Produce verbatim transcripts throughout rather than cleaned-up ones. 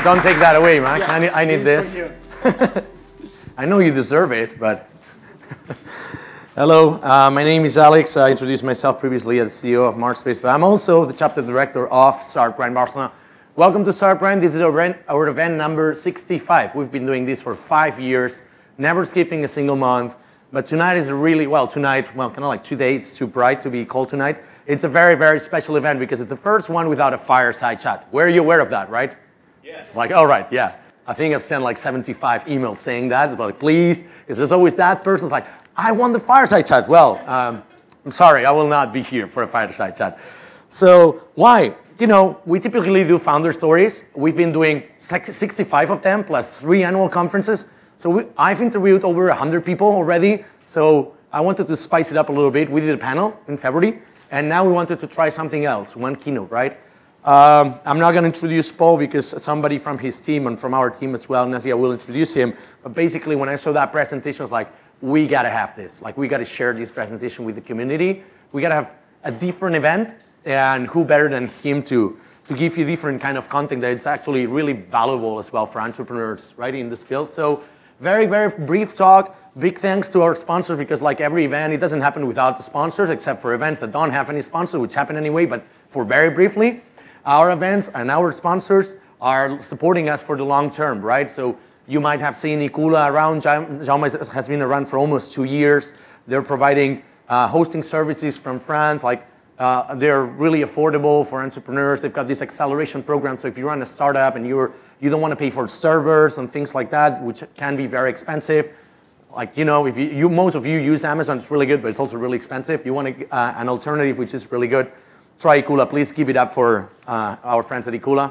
don't take that away, Mike. Yeah, I need, I need this. this. I know you deserve it, but... Hello, uh, my name is Alex. I introduced myself previously as C E O of MarkSpace, but I'm also the chapter director of Startup Grind Barcelona. Welcome to Startup Grind. This is our event, our event number sixty-five. We've been doing this for five years, never skipping a single month. But tonight is a really, well, tonight, well, kind of like today, it's too bright to be called tonight. It's a very, very special event because it's the first one without a fireside chat. Were you aware of that, right? Yes. Like, all right, yeah. I think I've sent like seventy-five emails saying that. But like, please, because there's always that person's like, I want the fireside chat. Well, um, I'm sorry, I will not be here for a fireside chat. So why? You know, we typically do founder stories. We've been doing sixty-five of them plus three annual conferences. So we, I've interviewed over one hundred people already. So I wanted to spice it up a little bit. We did a panel in February, and now we wanted to try something else, one keynote, right? Um, I'm not going to introduce Paul because somebody from his team and from our team as well, Nazia, will introduce him. But basically, when I saw that presentation, I was like, we got to have this. Like, we got to share this presentation with the community. We got to have a different event, and who better than him to, to give you different kind of content that it's actually really valuable as well for entrepreneurs, right, in this field. So very, very brief talk. Big thanks to our sponsors because like every event, it doesn't happen without the sponsors, except for events that don't have any sponsors, which happen anyway. But for very briefly, our events and our sponsors are supporting us for the long term, right? So you might have seen Icula around. Jaume has been around for almost two years. They're providing uh, hosting services from France. Like uh, they're really affordable for entrepreneurs. They've got this acceleration program. So if you run a startup and you're you don't want to pay for servers and things like that, which can be very expensive. Like you know, if you, you most of you use Amazon, it's really good, but it's also really expensive. You want a, uh, an alternative which is really good. Try Icula. Please give it up for uh, our friends at Icula.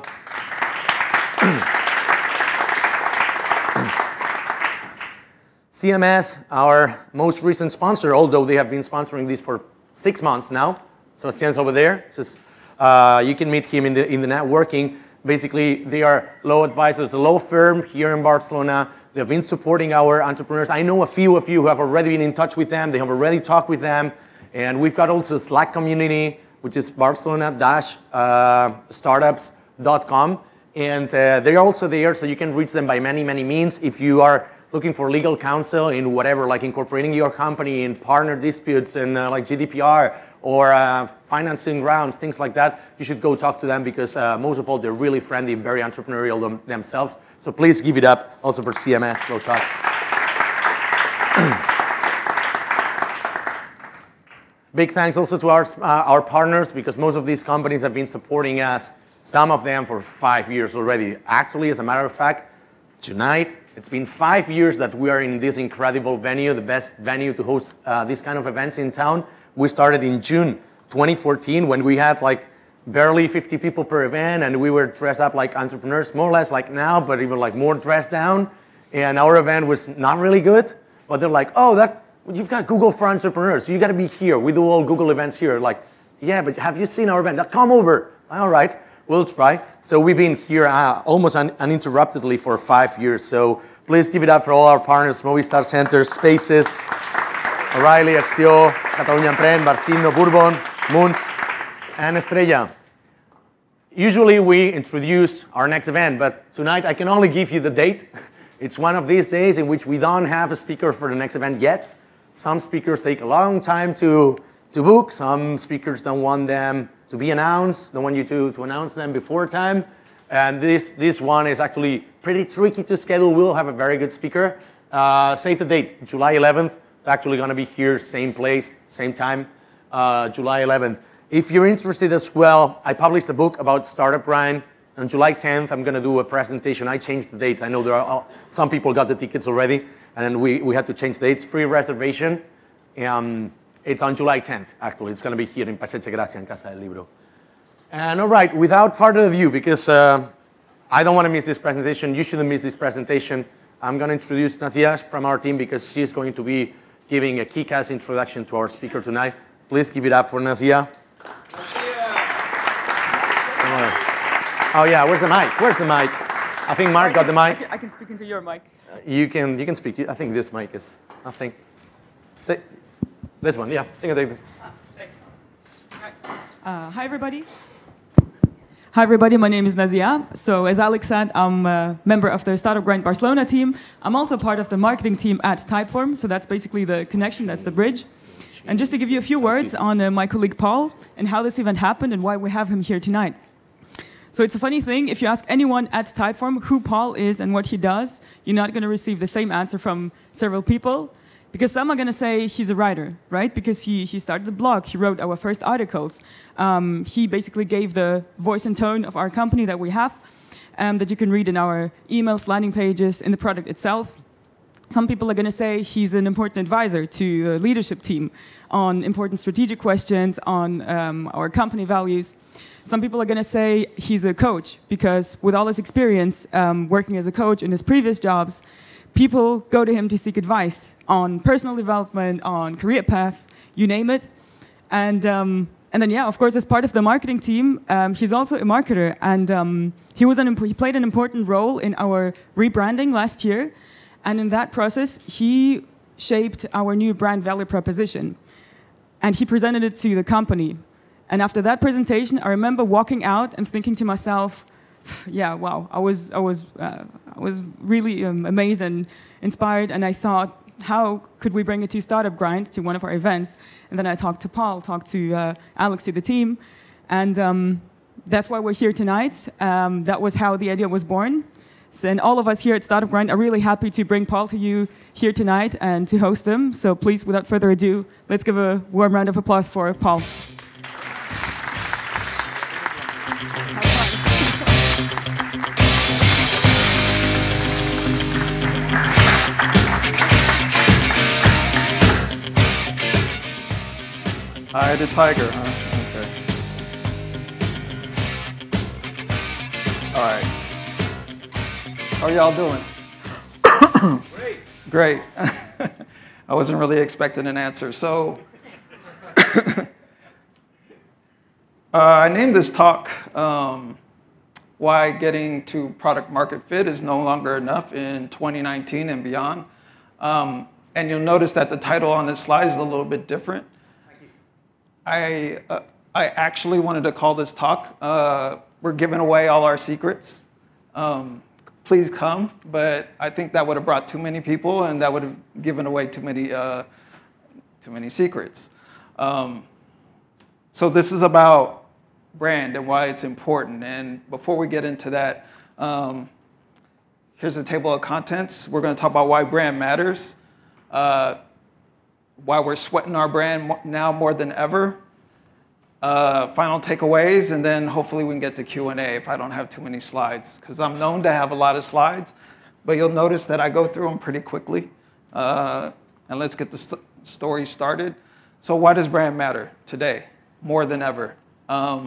C M S, our most recent sponsor, although they have been sponsoring this for six months now. Sebastian's over there. Just uh, you can meet him in the in the networking. Basically, they are law advisors, a law firm here in Barcelona. They've been supporting our entrepreneurs. I know a few of you who have already been in touch with them. They have already talked with them, and we've got also a Slack community, which is barcelona dash startups dot com, and uh, they're also there, so you can reach them by many many means if you are looking for legal counsel in whatever, like incorporating your company in partner disputes and uh, like G D P R or uh, financing rounds, things like that, you should go talk to them because uh, most of all, they're really friendly, very entrepreneurial them themselves. So please give it up also for C M S, Slow Shots. Big thanks also to our, uh, our partners because most of these companies have been supporting us, some of them for five years already. Actually, as a matter of fact, tonight, it's been five years that we are in this incredible venue, the best venue to host uh, these kind of events in town. We started in June twenty fourteen when we had like barely fifty people per event and we were dressed up like entrepreneurs, more or less like now, but even like more dressed down. And our event was not really good, but they're like, oh, that you've got Google for entrepreneurs. You got to be here. We do all Google events here. Like, yeah, but have you seen our event? Come over. All right. We'll try. So we've been here uh, almost un uninterruptedly for five years. So please give it up for all our partners, Movistar Centers, Spaces, O'Reilly, Axio, Catalunya Emprèn, Barcino, Bourbon, Moons, and Estrella. Usually we introduce our next event, but tonight I can only give you the date. It's one of these days in which we don't have a speaker for the next event yet. Some speakers take a long time to, to book. Some speakers don't want them to be announced, don't want you to, to announce them before time. And this, this one is actually pretty tricky to schedule. We'll have a very good speaker. Uh, save the date, July eleventh. It's actually going to be here, same place, same time, uh, July eleventh. If you're interested as well, I published a book about Startup Grind. On July tenth, I'm going to do a presentation. I changed the dates. I know there are some people got the tickets already, and then we, we had to change the dates. Free reservation. Um, it's on July tenth, actually. It's going to be here in Passeig de Gràcia, in Casa del Libro. And all right, without further ado, because uh, I don't want to miss this presentation, you shouldn't miss this presentation, I'm going to introduce Nazia from our team because she's going to be giving a kick-ass introduction to our speaker tonight. Please give it up for Nazia. Oh yeah, where's the mic? Where's the mic? I think Mark got the mic. I can, I can speak into your mic. Uh, you can you can speak. I think this mic is. I think. Th this one, yeah. I think I take this. Ah, thanks. Hi. Uh, hi everybody. Hi everybody, my name is Nazia. So as Alex said, I'm a member of the Startup Grind Barcelona team. I'm also part of the marketing team at Typeform, so that's basically the connection, that's the bridge. And just to give you a few words on uh, my colleague Paul and how this event happened and why we have him here tonight. So it's a funny thing, if you ask anyone at Typeform who Paul is and what he does, you're not going to receive the same answer from several people. Because some are going to say he's a writer, right? Because he, he started the blog, he wrote our first articles. Um, he basically gave the voice and tone of our company that we have, um, that you can read in our emails, landing pages, in the product itself. Some people are going to say he's an important advisor to the leadership team on important strategic questions, on um, our company values. Some people are going to say he's a coach, because with all his experience um, working as a coach in his previous jobs, people go to him to seek advice on personal development, on career path, you name it. And, um, and then, yeah, of course, as part of the marketing team, um, he's also a marketer. And um, he, was an he played an important role in our rebranding last year. And in that process, he shaped our new brand value proposition. And he presented it to the company. And after that presentation, I remember walking out and thinking to myself, yeah, wow, I was, I was, uh, I was really um, amazed and inspired, and I thought, how could we bring it to Startup Grind, to one of our events? And then I talked to Paul, talked to uh, Alex, to the team, and um, that's why we're here tonight. Um, that was how the idea was born. So, and all of us here at Startup Grind are really happy to bring Paul to you here tonight and to host him. So please, without further ado, let's give a warm round of applause for Paul. Hi, the tiger, huh? Okay. All right. How are y'all doing? Great. Great. I wasn't really expecting an answer. So, uh, I named this talk, um, Why Getting to Product Market Fit is No Longer Enough in twenty nineteen and Beyond. Um, and you'll notice that the title on this slide is a little bit different. I, uh, I actually wanted to call this talk, uh, We're Giving Away All Our Secrets. Um, please come, but I think that would have brought too many people, and that would have given away too many, uh, too many secrets. Um, so this is about brand and why it's important. And before we get into that, um, here's a table of contents. We're going to talk about why brand matters. Uh, why we're sweating our brand now more than ever, uh, final takeaways, and then hopefully we can get to Q and A if I don't have too many slides, because I'm known to have a lot of slides, but you'll notice that I go through them pretty quickly. Uh, and let's get the st story started. So why does brand matter today more than ever? Um,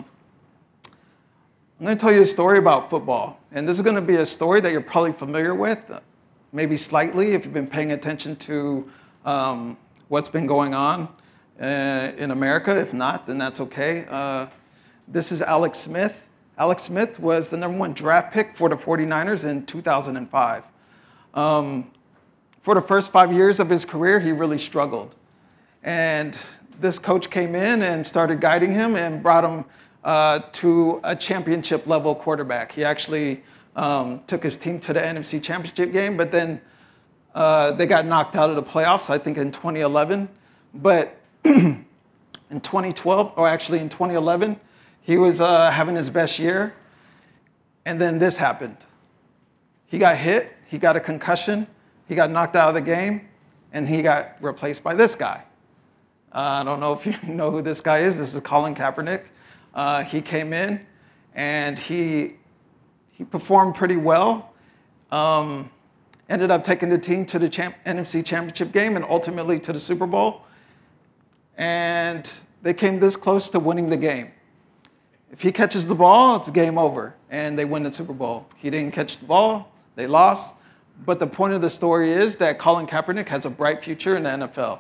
I'm going to tell you a story about football, and this is going to be a story that you're probably familiar with, maybe slightly if you've been paying attention to um, what's been going on uh, in America. If not, then that's okay. Uh, this is Alex Smith. Alex Smith was the number one draft pick for the forty-niners in two thousand five. Um, for the first five years of his career, he really struggled. And this coach came in and started guiding him and brought him uh, to a championship level quarterback. He actually um, took his team to the N F C Championship game, but then Uh, they got knocked out of the playoffs, I think, in twenty eleven. But in twenty twelve, or actually in twenty eleven, he was uh, having his best year. And then this happened. He got hit. He got a concussion. He got knocked out of the game. And he got replaced by this guy. Uh, I don't know if you know who this guy is. This is Colin Kaepernick. Uh, he came in, and he, he performed pretty well. Um, Ended up taking the team to the champ N F C Championship game and ultimately to the Super Bowl. And they came this close to winning the game. If he catches the ball, it's game over, and they win the Super Bowl. He didn't catch the ball, they lost. But the point of the story is that Colin Kaepernick has a bright future in the N F L.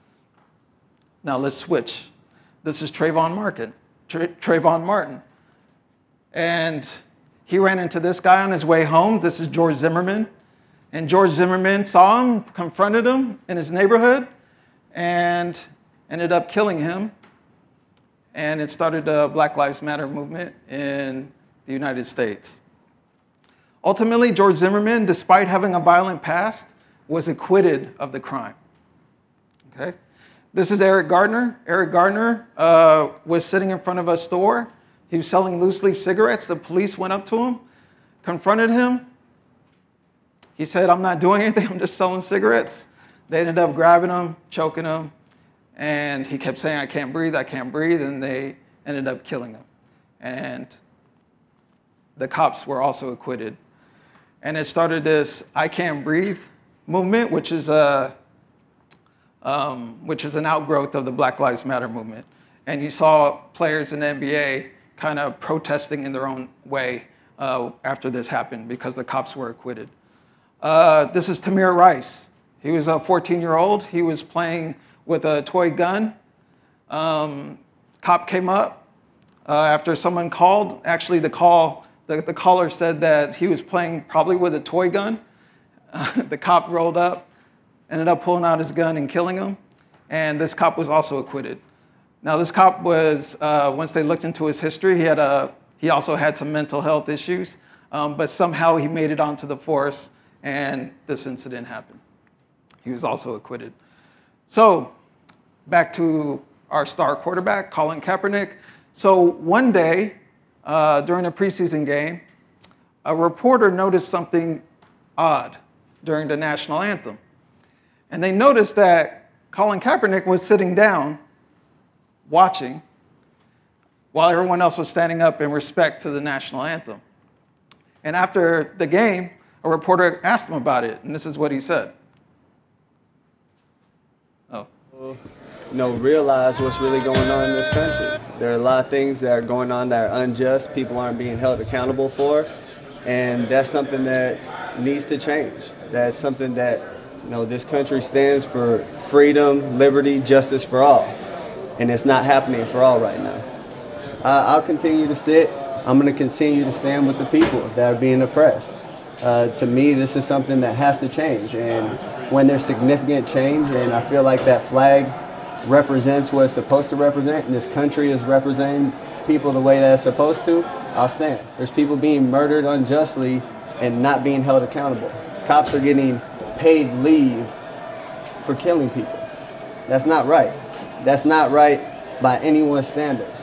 Now let's switch. This is Trayvon Martin. Tra Trayvon Martin. And he ran into this guy on his way home. This is George Zimmerman. And George Zimmerman saw him, confronted him in his neighborhood, and ended up killing him. And it started the Black Lives Matter movement in the United States. Ultimately, George Zimmerman, despite having a violent past, was acquitted of the crime. Okay? This is Eric Gardner. Eric Gardner uh, was sitting in front of a store. He was selling loose-leaf cigarettes. The police went up to him, confronted him. He said, "I'm not doing anything, I'm just selling cigarettes." They ended up grabbing him, choking him, and he kept saying, "I can't breathe, I can't breathe," and they ended up killing him. And the cops were also acquitted. And it started this "I Can't Breathe" movement, which is a um, which is an outgrowth of the Black Lives Matter movement. And you saw players in the N B A kind of protesting in their own way uh, after this happened because the cops were acquitted. Uh, this is Tamir Rice. He was a fourteen-year-old. He was playing with a toy gun. Um, cop came up uh, after someone called. Actually, the call. The, the caller said that he was playing probably with a toy gun. Uh, the cop rolled up, ended up pulling out his gun and killing him. And this cop was also acquitted. Now, this cop was, uh, once they looked into his history, he, had a, he also had some mental health issues. Um, but somehow he made it onto the force, and this incident happened. He was also acquitted. So, back to our star quarterback, Colin Kaepernick. So, one day, Uh, during a preseason game, a reporter noticed something odd during the national anthem. And they noticed that Colin Kaepernick was sitting down, watching, while everyone else was standing up in respect to the national anthem. And after the game, a reporter asked him about it, and this is what he said. Oh. You know, realize what's really going on in this country. There are a lot of things that are going on that are unjust, people aren't being held accountable for, and that's something that needs to change. That's something that, you know, this country stands for freedom, liberty, justice for all, and it's not happening for all right now. I, I'll continue to sit. I'm going to continue to stand with the people that are being oppressed. Uh, to me, this is something that has to change, and when there's significant change, and I feel like that flag represents what it's supposed to represent, and this country is representing people the way that it's supposed to, I'll stand. There's people being murdered unjustly and not being held accountable. Cops are getting paid leave for killing people. That's not right. That's not right by anyone's standards.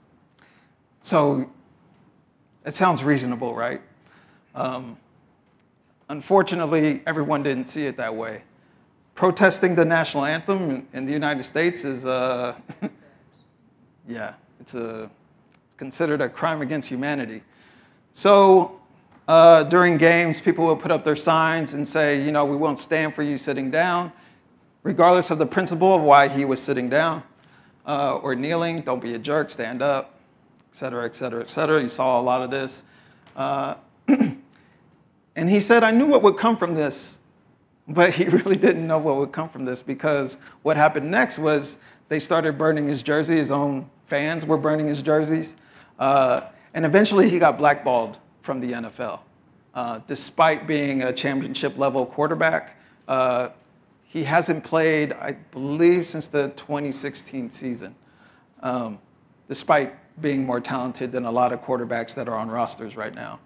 So it sounds reasonable, right? Um, unfortunately, everyone didn't see it that way. Protesting the national anthem in the United States is, uh, yeah, it's, a, it's considered a crime against humanity. So uh, during games, people will put up their signs and say, you know, we won't stand for you sitting down, regardless of the principle of why he was sitting down uh, or kneeling. Don't be a jerk, stand up, et cetera, et cetera, et cetera. You saw a lot of this. Uh, and he said, I knew what would come from this. But he really didn't know what would come from this, because what happened next was they started burning his jersey. His own fans were burning his jerseys. Uh, and eventually he got blackballed from the N F L. Uh, despite being a championship level quarterback, uh, he hasn't played, I believe, since the twenty sixteen season, um, despite being more talented than a lot of quarterbacks that are on rosters right now.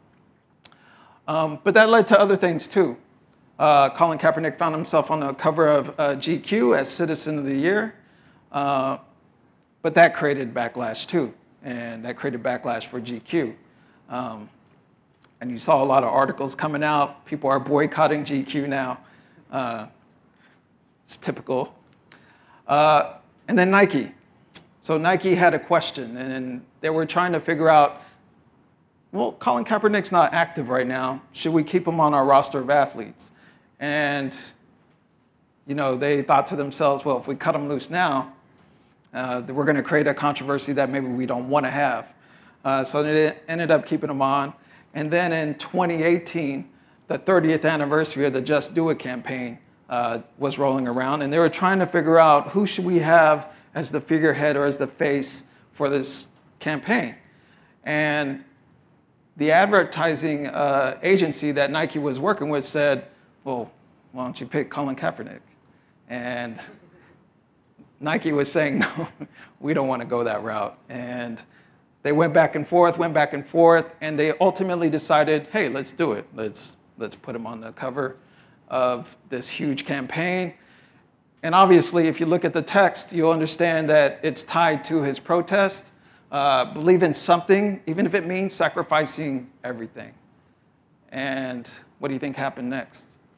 Um, but that led to other things too. Uh, Colin Kaepernick found himself on the cover of uh, G Q as Citizen of the Year, uh, but that created backlash too, and that created backlash for G Q. Um, and you saw a lot of articles coming out. People are boycotting G Q now. Uh, it's typical. Uh, and then Nike. So Nike had a question, and they were trying to figure out, well, Colin Kaepernick's not active right now. Should we keep him on our roster of athletes? And, you know, they thought to themselves, well, if we cut him loose now, uh, we're going to create a controversy that maybe we don't want to have. Uh, so they ended up keeping him on. And then in twenty eighteen, the thirtieth anniversary of the Just Do It campaign uh, was rolling around. And they were trying to figure out, who should we have as the figurehead or as the face for this campaign? And the advertising uh, agency that Nike was working with said, well, why don't you pick Colin Kaepernick? And Nike was saying, no, we don't want to go that route. And They went back and forth, went back and forth, and they ultimately decided, hey, let's do it. Let's, let's put him on the cover of this huge campaign. And obviously, if you look at the text, you'll understand that it's tied to his protest. Uh, believe in something, even if it means sacrificing everything. And what do you think happened next?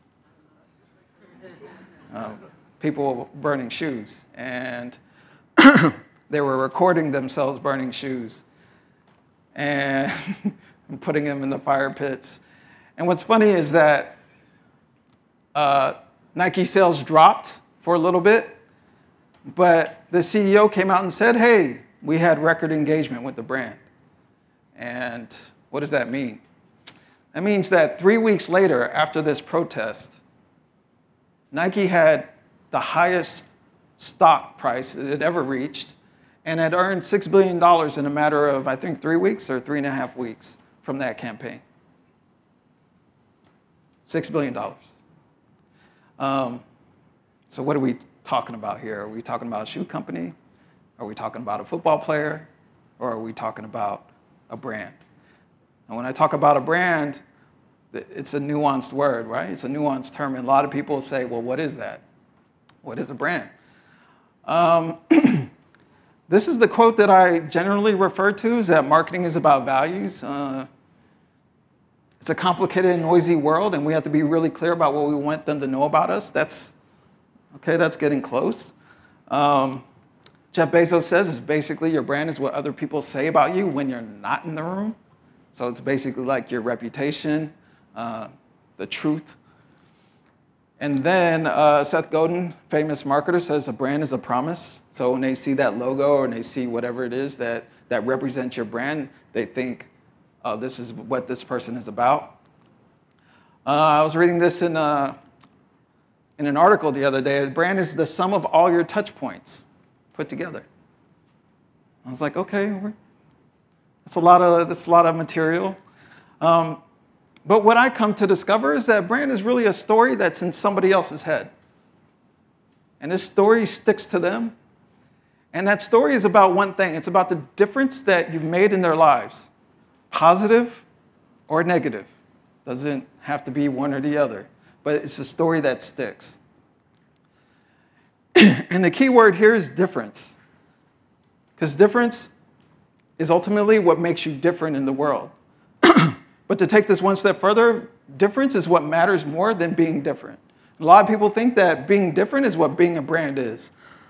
Uh, people burning shoes. And they were recording themselves burning shoes and putting them in the fire pits. And what's funny is that uh, Nike sales dropped for a little bit, but the C E O came out and said, hey, we had record engagement with the brand. And what does that mean? That means that three weeks later, after this protest, Nike had the highest stock price it had ever reached and had earned six billion dollars in a matter of, I think, three weeks or three and a half weeks from that campaign. six billion dollars. Um, so what are we talking about here? Are we talking about a shoe company? Are we talking about a football player? Or are we talking about a brand? And when I talk about a brand, it's a nuanced word, right? It's a nuanced term. And a lot of people say, well, what is that? What is a brand? Um, this is the quote that I generally refer to, is that marketing is about values. Uh, it's a complicated and noisy world, and we have to be really clear about what we want them to know about us. That's, okay, that's getting close. Um, Jeff Bezos says it's basically your brand is what other people say about you when you're not in the room. So it's basically like your reputation, uh, the truth. And then uh, Seth Godin, famous marketer, says a brand is a promise. So when they see that logo or when they see whatever it is that, that represents your brand, they think, oh, this is what this person is about. Uh, I was reading this in, a, in an article the other day. A brand is the sum of all your touch points put together. I was like, okay, we're, that's a lot of, that's a lot of material. Um, But what I come to discover is that brand is really a story that's in somebody else's head. And this story sticks to them. And that story is about one thing. It's about the difference that you've made in their lives, positive or negative. Doesn't have to be one or the other, but it's a story that sticks. And the key word here is difference. Because difference is ultimately what makes you different in the world. But to take this one step further, difference is what matters more than being different. A lot of people think that being different is what being a brand is.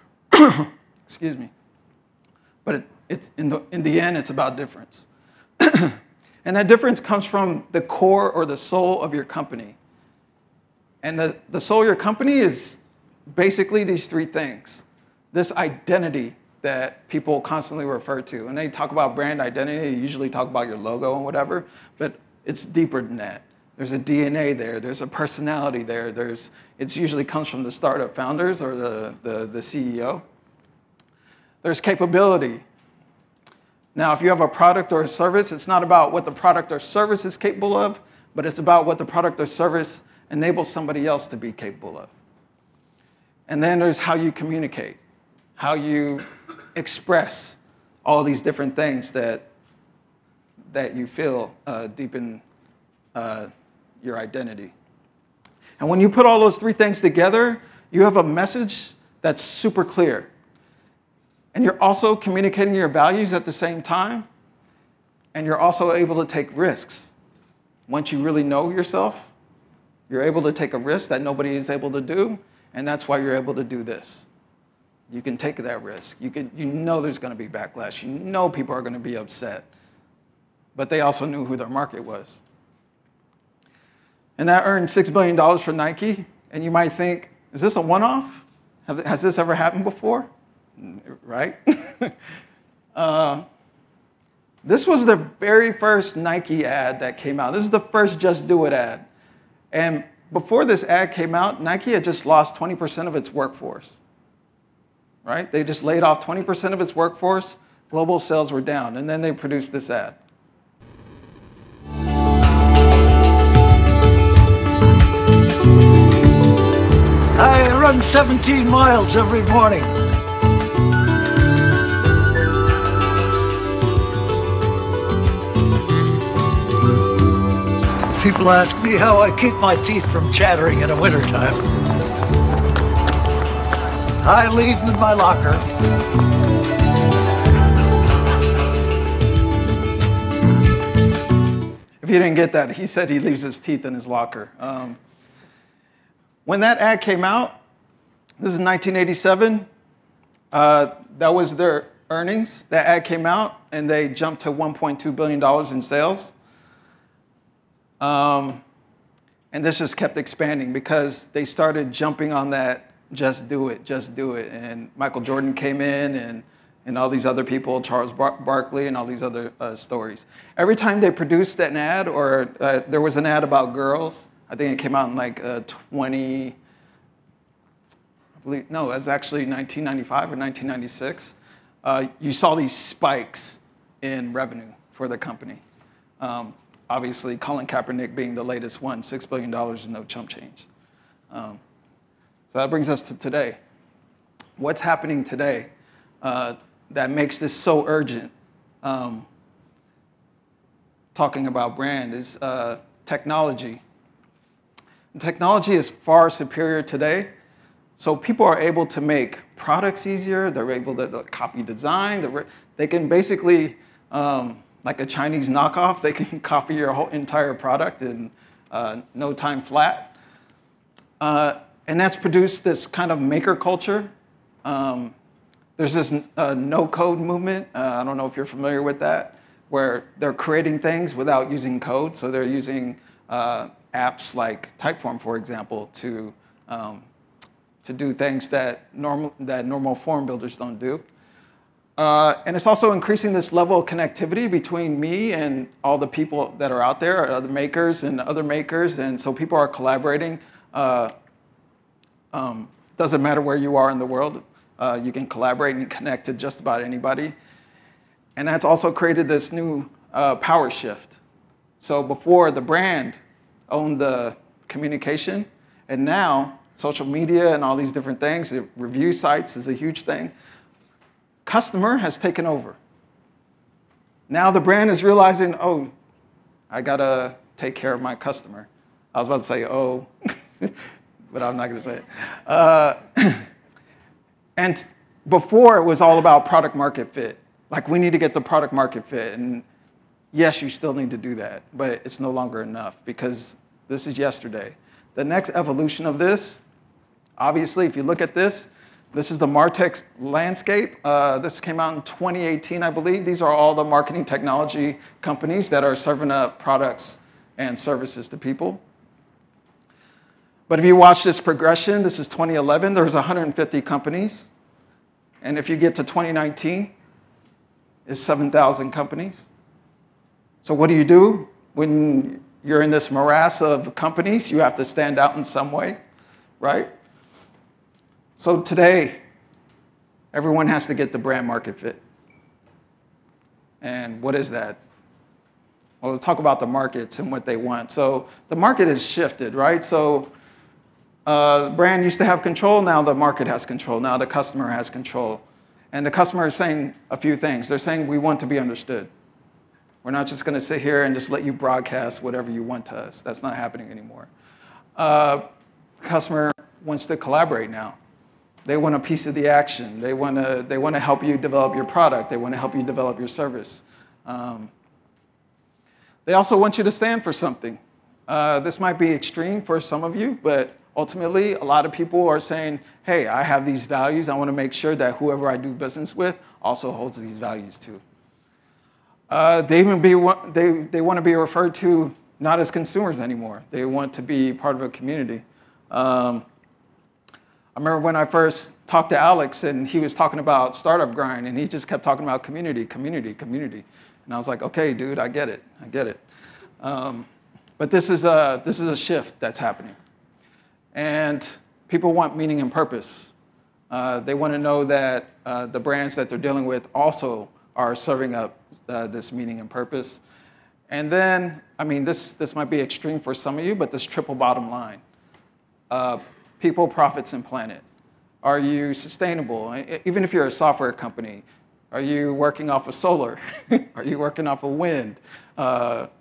Excuse me. But it, it's in, the, in the end, it's about difference. And that difference comes from the core or the soul of your company. And the, the soul of your company is basically these three things. This identity that people constantly refer to. When they talk about brand identity, they usually talk about your logo and whatever, but it's deeper than that. There's a D N A there, there's a personality there, there's, it usually comes from the startup founders or the, the, the C E O. There's capability. Now, if you have a product or a service, it's not about what the product or service is capable of, but it's about what the product or service enables somebody else to be capable of. And then there's how you communicate, how you express all these different things that, that you feel uh, deep in uh, your identity. And when you put all those three things together, you have a message that's super clear. And you're also communicating your values at the same time, and you're also able to take risks. Once you really know yourself, you're able to take a risk that nobody is able to do, and that's why you're able to do this. You can take that risk. You, can, you know there's going to be backlash. You know people are going to be upset. But they also knew who their market was. And that earned six billion dollars for Nike. And you might think, is this a one-off? Has this ever happened before? Right? uh, this was the very first Nike ad that came out. This is the first Just Do It ad. And before this ad came out, Nike had just lost twenty percent of its workforce. Right? They just laid off twenty percent of its workforce. Global sales were down. And then they produced this ad. I run seventeen miles every morning. People ask me how I keep my teeth from chattering in the wintertime. I leave them in my locker. If you didn't get that, he said he leaves his teeth in his locker. Um, when that ad came out, this is nineteen eighty-seven, uh, that was their earnings. That ad came out, and they jumped to one point two billion dollars in sales. Um, and this just kept expanding because they started jumping on that, just do it, just do it. And Michael Jordan came in, and, and all these other people, Charles Bar- Barkley, and all these other uh, stories. Every time they produced an ad, or uh, there was an ad about girls, I think it came out in like uh, twenty, I believe, no, it was actually nineteen ninety-five or nineteen ninety-six. Uh, you saw these spikes in revenue for the company. Um, Obviously, Colin Kaepernick being the latest one, six billion dollars is no chump change. Um, so that brings us to today. What's happening today uh, that makes this so urgent? Um, talking about brand is uh, technology. And technology is far superior today. So people are able to make products easier. They're able to, to copy design. They're, they can basically, um, like a Chinese knockoff, they can copy your whole entire product in uh, no time flat. Uh, and that's produced this kind of maker culture. Um, there's this uh, no-code movement. Uh, I don't know if you're familiar with that, where they're creating things without using code. So they're using uh, apps like Typeform, for example, to, um, to do things that normal, that normal form builders don't do. Uh, and it's also increasing this level of connectivity between me and all the people that are out there, other makers and other makers. And so people are collaborating. Uh, um, doesn't matter where you are in the world. Uh, you can collaborate and connect to just about anybody. And that's also created this new uh, power shift. So before, the brand owned the communication. And now, social media and all these different things, the review sites is a huge thing. Customer has taken over. Now the brand is realizing, oh, I gotta take care of my customer. I was about to say, oh, but I'm not gonna say it. Uh, and before it was all about product market fit. Like, we need to get the product market fit. And yes, you still need to do that, but it's no longer enough because this is yesterday. The next evolution of this, obviously, if you look at this, this is the MarTech landscape. Uh, this came out in twenty eighteen, I believe. These are all the marketing technology companies that are serving up products and services to people. But if you watch this progression, this is twenty eleven, there's one hundred fifty companies. And if you get to twenty nineteen, it's seven thousand companies. So what do you do when you're in this morass of companies? You have to stand out in some way, right? So today, everyone has to get the brand market fit. And what is that? Well, we'll talk about the markets and what they want. So the market has shifted, right? So uh, the brand used to have control. Now the market has control. Now the customer has control. And the customer is saying a few things. They're saying, we want to be understood. We're not just going to sit here and just let you broadcast whatever you want to us. That's not happening anymore. Uh, the customer wants to collaborate now. They want a piece of the action. They want to, they want to help you develop your product. They want to help you develop your service. Um, they also want you to stand for something. Uh, this might be extreme for some of you, but ultimately, a lot of people are saying, hey, I have these values. I want to make sure that whoever I do business with also holds these values too. Uh, they, even be, they, they want to be referred to not as consumers anymore. They want to be part of a community. Um, I remember when I first talked to Alex, and he was talking about startup grind, and he just kept talking about community, community, community. And I was like, okay, dude, I get it. I get it. Um, but this is, a, this is a shift that's happening. And people want meaning and purpose. Uh, they want to know that uh, the brands that they're dealing with also are serving up uh, this meaning and purpose. And then, I mean, this, this might be extreme for some of you, but this triple bottom line. Uh, People, profits, and planet. Are you sustainable? Even if you're a software company, are you working off of solar? Are you working off of wind? Uh,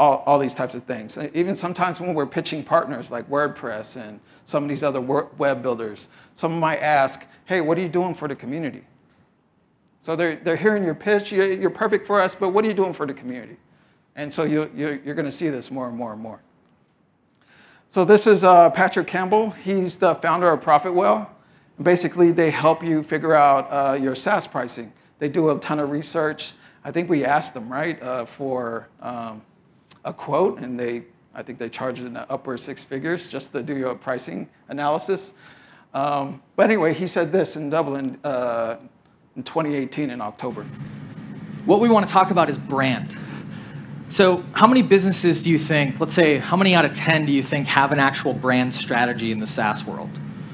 all, all these types of things. Even sometimes when we're pitching partners like WordPress and some of these other web builders, someone might ask, hey, what are you doing for the community? So they're, they're hearing your pitch, you're, you're perfect for us, but what are you doing for the community? And so you, you're, you're going to see this more and more and more. So this is uh, Patrick Campbell. He's the founder of ProfitWell. Basically, they help you figure out uh, your SaaS pricing. They do a ton of research. I think we asked them, right, uh, for um, a quote, and they, I think they charged in the upper six figures just to do your pricing analysis. Um, but anyway, he said this in Dublin uh, in twenty eighteen in October. What we want to talk about is brand. So how many businesses do you think, let's say, how many out of ten do you think have an actual brand strategy in the SaaS world?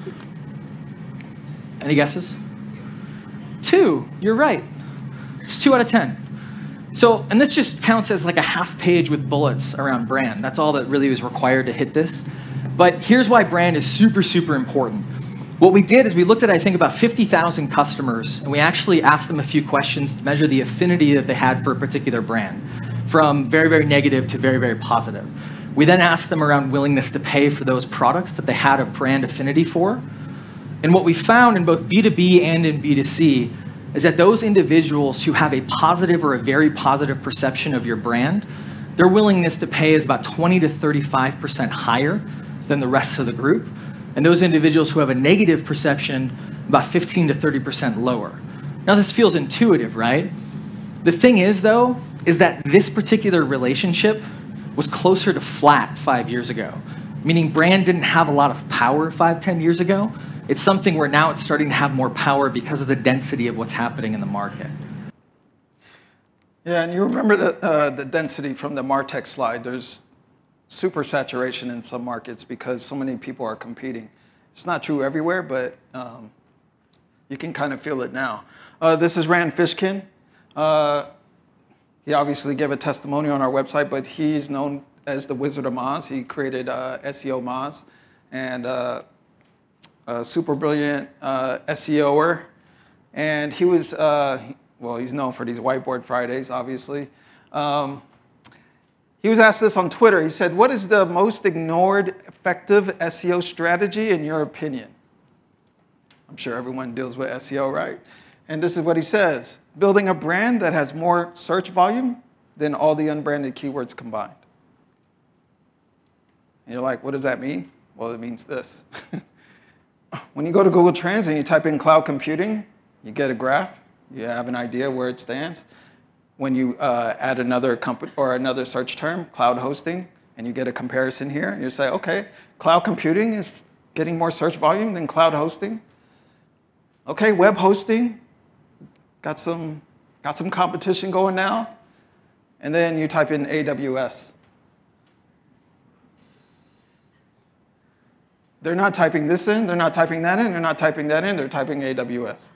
Any guesses? Two, you're right. It's two out of ten. So, and this just counts as like a half page with bullets around brand. That's all that really was required to hit this. But here's why brand is super, super important. What we did is we looked at, I think, about fifty thousand customers, and we actually asked them a few questions to measure the affinity that they had for a particular brand, from very, very negative to very, very positive. We then asked them around willingness to pay for those products that they had a brand affinity for. And what we found in both B two B and in B two C is that those individuals who have a positive or a very positive perception of your brand, their willingness to pay is about twenty to thirty-five percent higher than the rest of the group. And those individuals who have a negative perception, about fifteen to thirty percent lower. Now this feels intuitive, right? The thing is, though, is that this particular relationship was closer to flat five years ago, meaning brand didn't have a lot of power five, ten years ago. It's something where now it's starting to have more power because of the density of what's happening in the market. Yeah, and you remember the, uh, the density from the MarTech slide. There's super saturation in some markets because so many people are competing. It's not true everywhere, but um, you can kind of feel it now. Uh, this is Rand Fishkin. Uh, he obviously gave a testimonial on our website, but he's known as the Wizard of Moz. He created uh, S E O Moz, and uh, a super brilliant uh, SEOer. And he was, uh, well, he's known for these Whiteboard Fridays, obviously. Um, he was asked this on Twitter. He said, what is the most ignored effective S E O strategy in your opinion? I'm sure everyone deals with S E O, right? And this is what he says: building a brand that has more search volume than all the unbranded keywords combined. And you're like, what does that mean? Well, it means this. When you go to Google Trends and you type in cloud computing, you get a graph. You have an idea where it stands. When you uh, add another company or another search term, cloud hosting, and you get a comparison here, and you say, okay, cloud computing is getting more search volume than cloud hosting. Okay, web hosting, got some, got some competition going now. And then you type in A W S. They're not typing this in, they're not typing that in, they're not typing that in, they're typing A W S.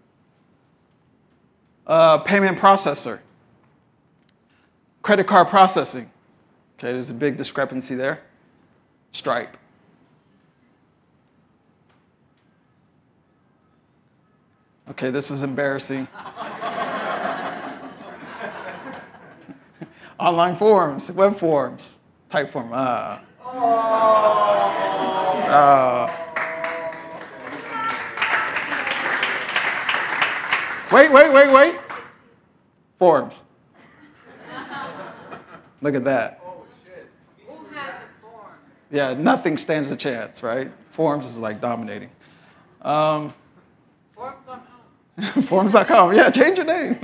Uh, payment processor. Credit card processing. Okay, there's a big discrepancy there. Stripe. Okay, this is embarrassing. Online forms, web forms, Typeform. Ah. Uh, wait, wait, wait, wait. Forms. Look at that. Yeah, nothing stands a chance, right? Forms is like dominating. Um, Forms dot com. Forms dot com, yeah, change your name.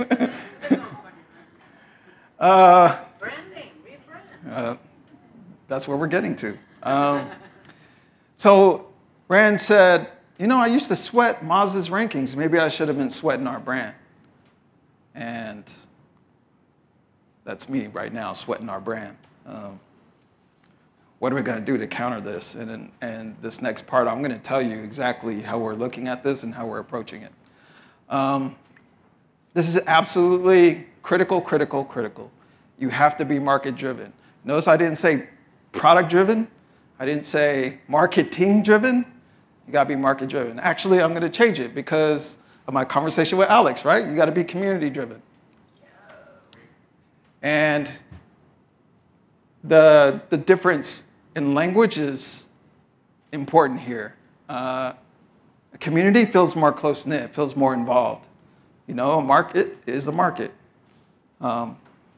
uh, Branding, rebrand. Uh, that's where we're getting to. Um, so Rand said, you know, I used to sweat Moz's rankings. Maybe I should have been sweating our brand. And that's me right now, sweating our brand. Um, what are we going to do to counter this? And, and this next part, I'm going to tell you exactly how we're looking at this and how we're approaching it. Um, this is absolutely critical, critical, critical. You have to be market-driven. Notice I didn't say product-driven. I didn't say marketing-driven. You got to be market-driven. Actually, I'm going to change it because of my conversation with Alex, right? You got to be community-driven. And the, the difference in language is important here. Uh, a community feels more close-knit, feels more involved. You know, a market is a market. Um,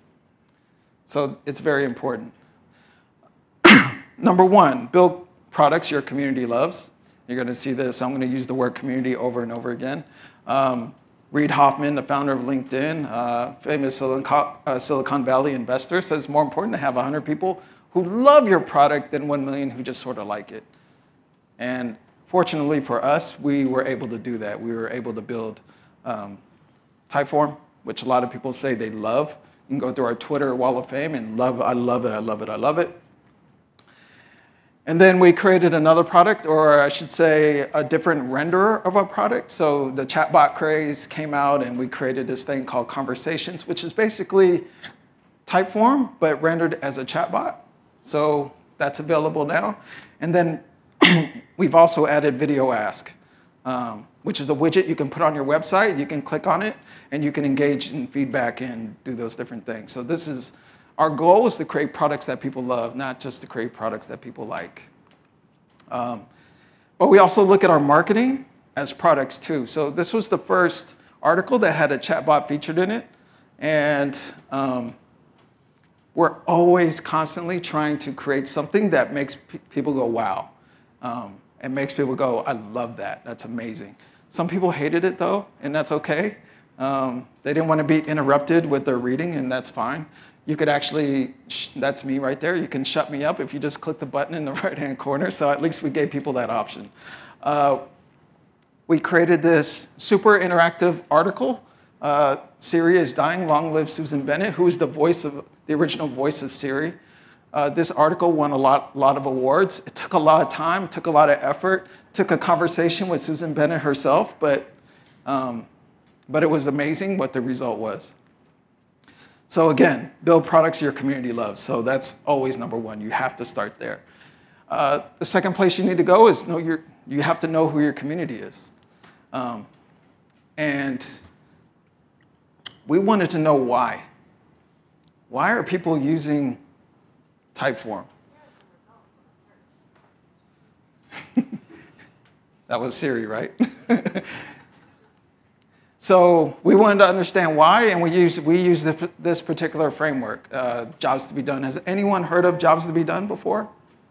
so it's very important. Number one, build products your community loves. You're going to see this. I'm going to use the word community over and over again. Um, Reid Hoffman, the founder of LinkedIn, uh, famous Silicon, uh, Silicon Valley investor, says it's more important to have one hundred people who love your product than one million who just sort of like it. And fortunately for us, we were able to do that. We were able to build um, Typeform, which a lot of people say they love. You can go through our Twitter wall of fame and love, I love it, I love it, I love it. And then we created another product, or I should say a different renderer of our product. So the chatbot craze came out and we created this thing called Conversations, which is basically Typeform, but rendered as a chatbot. So that's available now. And then we've also added Video Ask, um, which is a widget you can put on your website. You can click on it and you can engage in feedback and do those different things. So this is, our goal is to create products that people love, not just to create products that people like. Um, but we also look at our marketing as products too. So this was the first article that had a chatbot featured in it. And um, we're always constantly trying to create something that makes pe people go, wow. Um, and makes people go, I love that, that's amazing. Some people hated it though, and that's okay. Um, they didn't want to be interrupted with their reading, and that's fine. You could actually, sh that's me right there, you can shut me up if you just click the button in the right-hand corner, so at least we gave people that option. Uh, we created this super interactive article. Uh, Siri is dying, long live Susan Bennett, who is the voice of, the original voice of Siri. Uh, this article won a lot, lot of awards. It took a lot of time, took a lot of effort, took a conversation with Susan Bennett herself, but, um, but it was amazing what the result was. So again, build products your community loves. So that's always number one. You have to start there. Uh, the second place you need to go is know your, you have to know who your community is. Um, and we wanted to know why. Why are people using Typeform? That was Siri, right? So we wanted to understand why, and we used, we used this particular framework, uh, Jobs to be Done. Has anyone heard of Jobs to be Done before?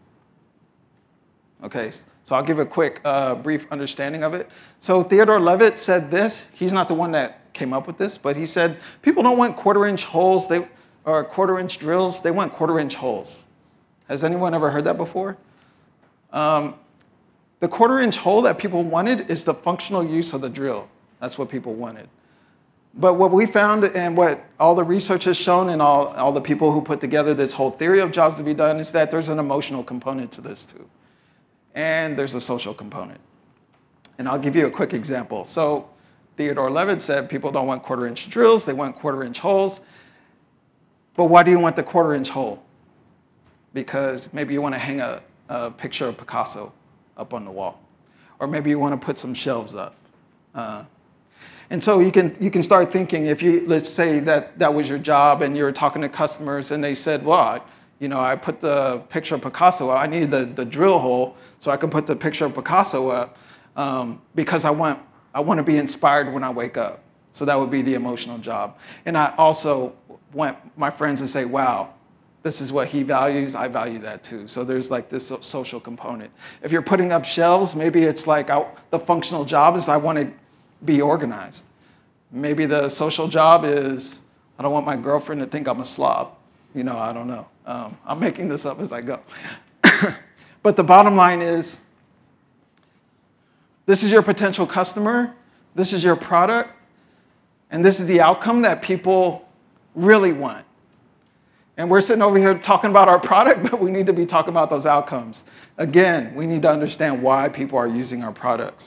Okay, so I'll give a quick, uh, brief understanding of it. So Theodore Levitt said this. He's not the one that came up with this, but he said, people don't want quarter-inch holes, they, or quarter-inch drills, they want quarter-inch holes. Has anyone ever heard that before? Um, the quarter-inch hole that people wanted is the functional use of the drill. That's what people wanted. But what we found, and what all the research has shown, and all, all the people who put together this whole theory of jobs to be done, is that there's an emotional component to this too. And there's a social component. And I'll give you a quick example. So Theodore Levitt said people don't want quarter-inch drills, they want quarter-inch holes. But why do you want the quarter-inch hole? Because maybe you want to hang a, a picture of Picasso up on the wall. Or maybe you want to put some shelves up. Uh, And so you can, you can start thinking, if you, let's say that that was your job and you were talking to customers and they said, well, you know, I put the picture of Picasso, I need the, the drill hole so I can put the picture of Picasso up um, because I want, I want to be inspired when I wake up. So that would be the emotional job. And I also want my friends to say, wow, this is what he values, I value that too. So there's like this social component. If you're putting up shelves, maybe it's like I, the functional job is I want to be organized. Maybe the social job is, I don't want my girlfriend to think I'm a slob. You know, I don't know. Um, I'm making this up as I go. But the bottom line is, this is your potential customer, this is your product, and this is the outcome that people really want. And we're sitting over here talking about our product, but we need to be talking about those outcomes. Again, we need to understand why people are using our products.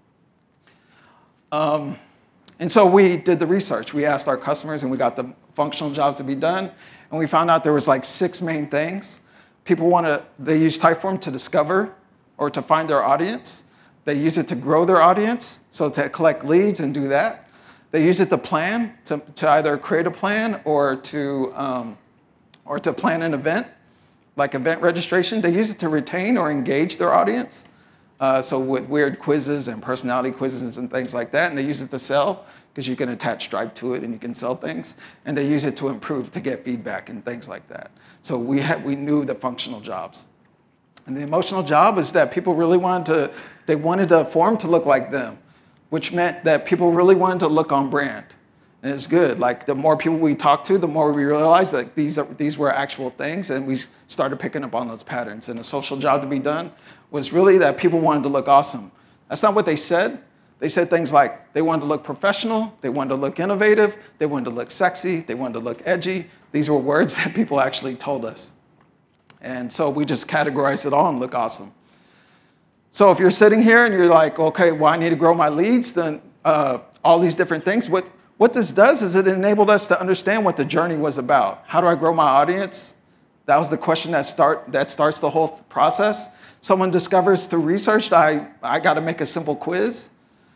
Um, and so we did the research. We asked our customers, and we got the functional jobs to be done. And we found out there was like six main things. People want to, they use Typeform to discover or to find their audience. They use it to grow their audience, so to collect leads and do that. They use it to plan, to, to either create a plan or to, um, or to plan an event. like event registration, they use it to retain or engage their audience. Uh, so with weird quizzes and personality quizzes and things like that, and they use it to sell because you can attach Stripe to it and you can sell things, and they use it to improve, to get feedback and things like that. So we had, we knew the functional jobs. And the emotional job is that people really wanted to, they wanted the form to look like them, which meant that people really wanted to look on brand. And it's good. Like the more people we talked to, the more we realized that these are, these were actual things, and we started picking up on those patterns. And a social job to be done was really that people wanted to look awesome. That's not what they said. They said things like they wanted to look professional, they wanted to look innovative, they wanted to look sexy, they wanted to look edgy. These were words that people actually told us. And so we just categorized it all and look awesome. So if you're sitting here and you're like, okay, well, I need to grow my leads, then uh, all these different things, what, what this does is it enabled us to understand what the journey was about. How do I grow my audience? That was the question that, start, that starts the whole process. Someone discovers through research that I, I got to make a simple quiz.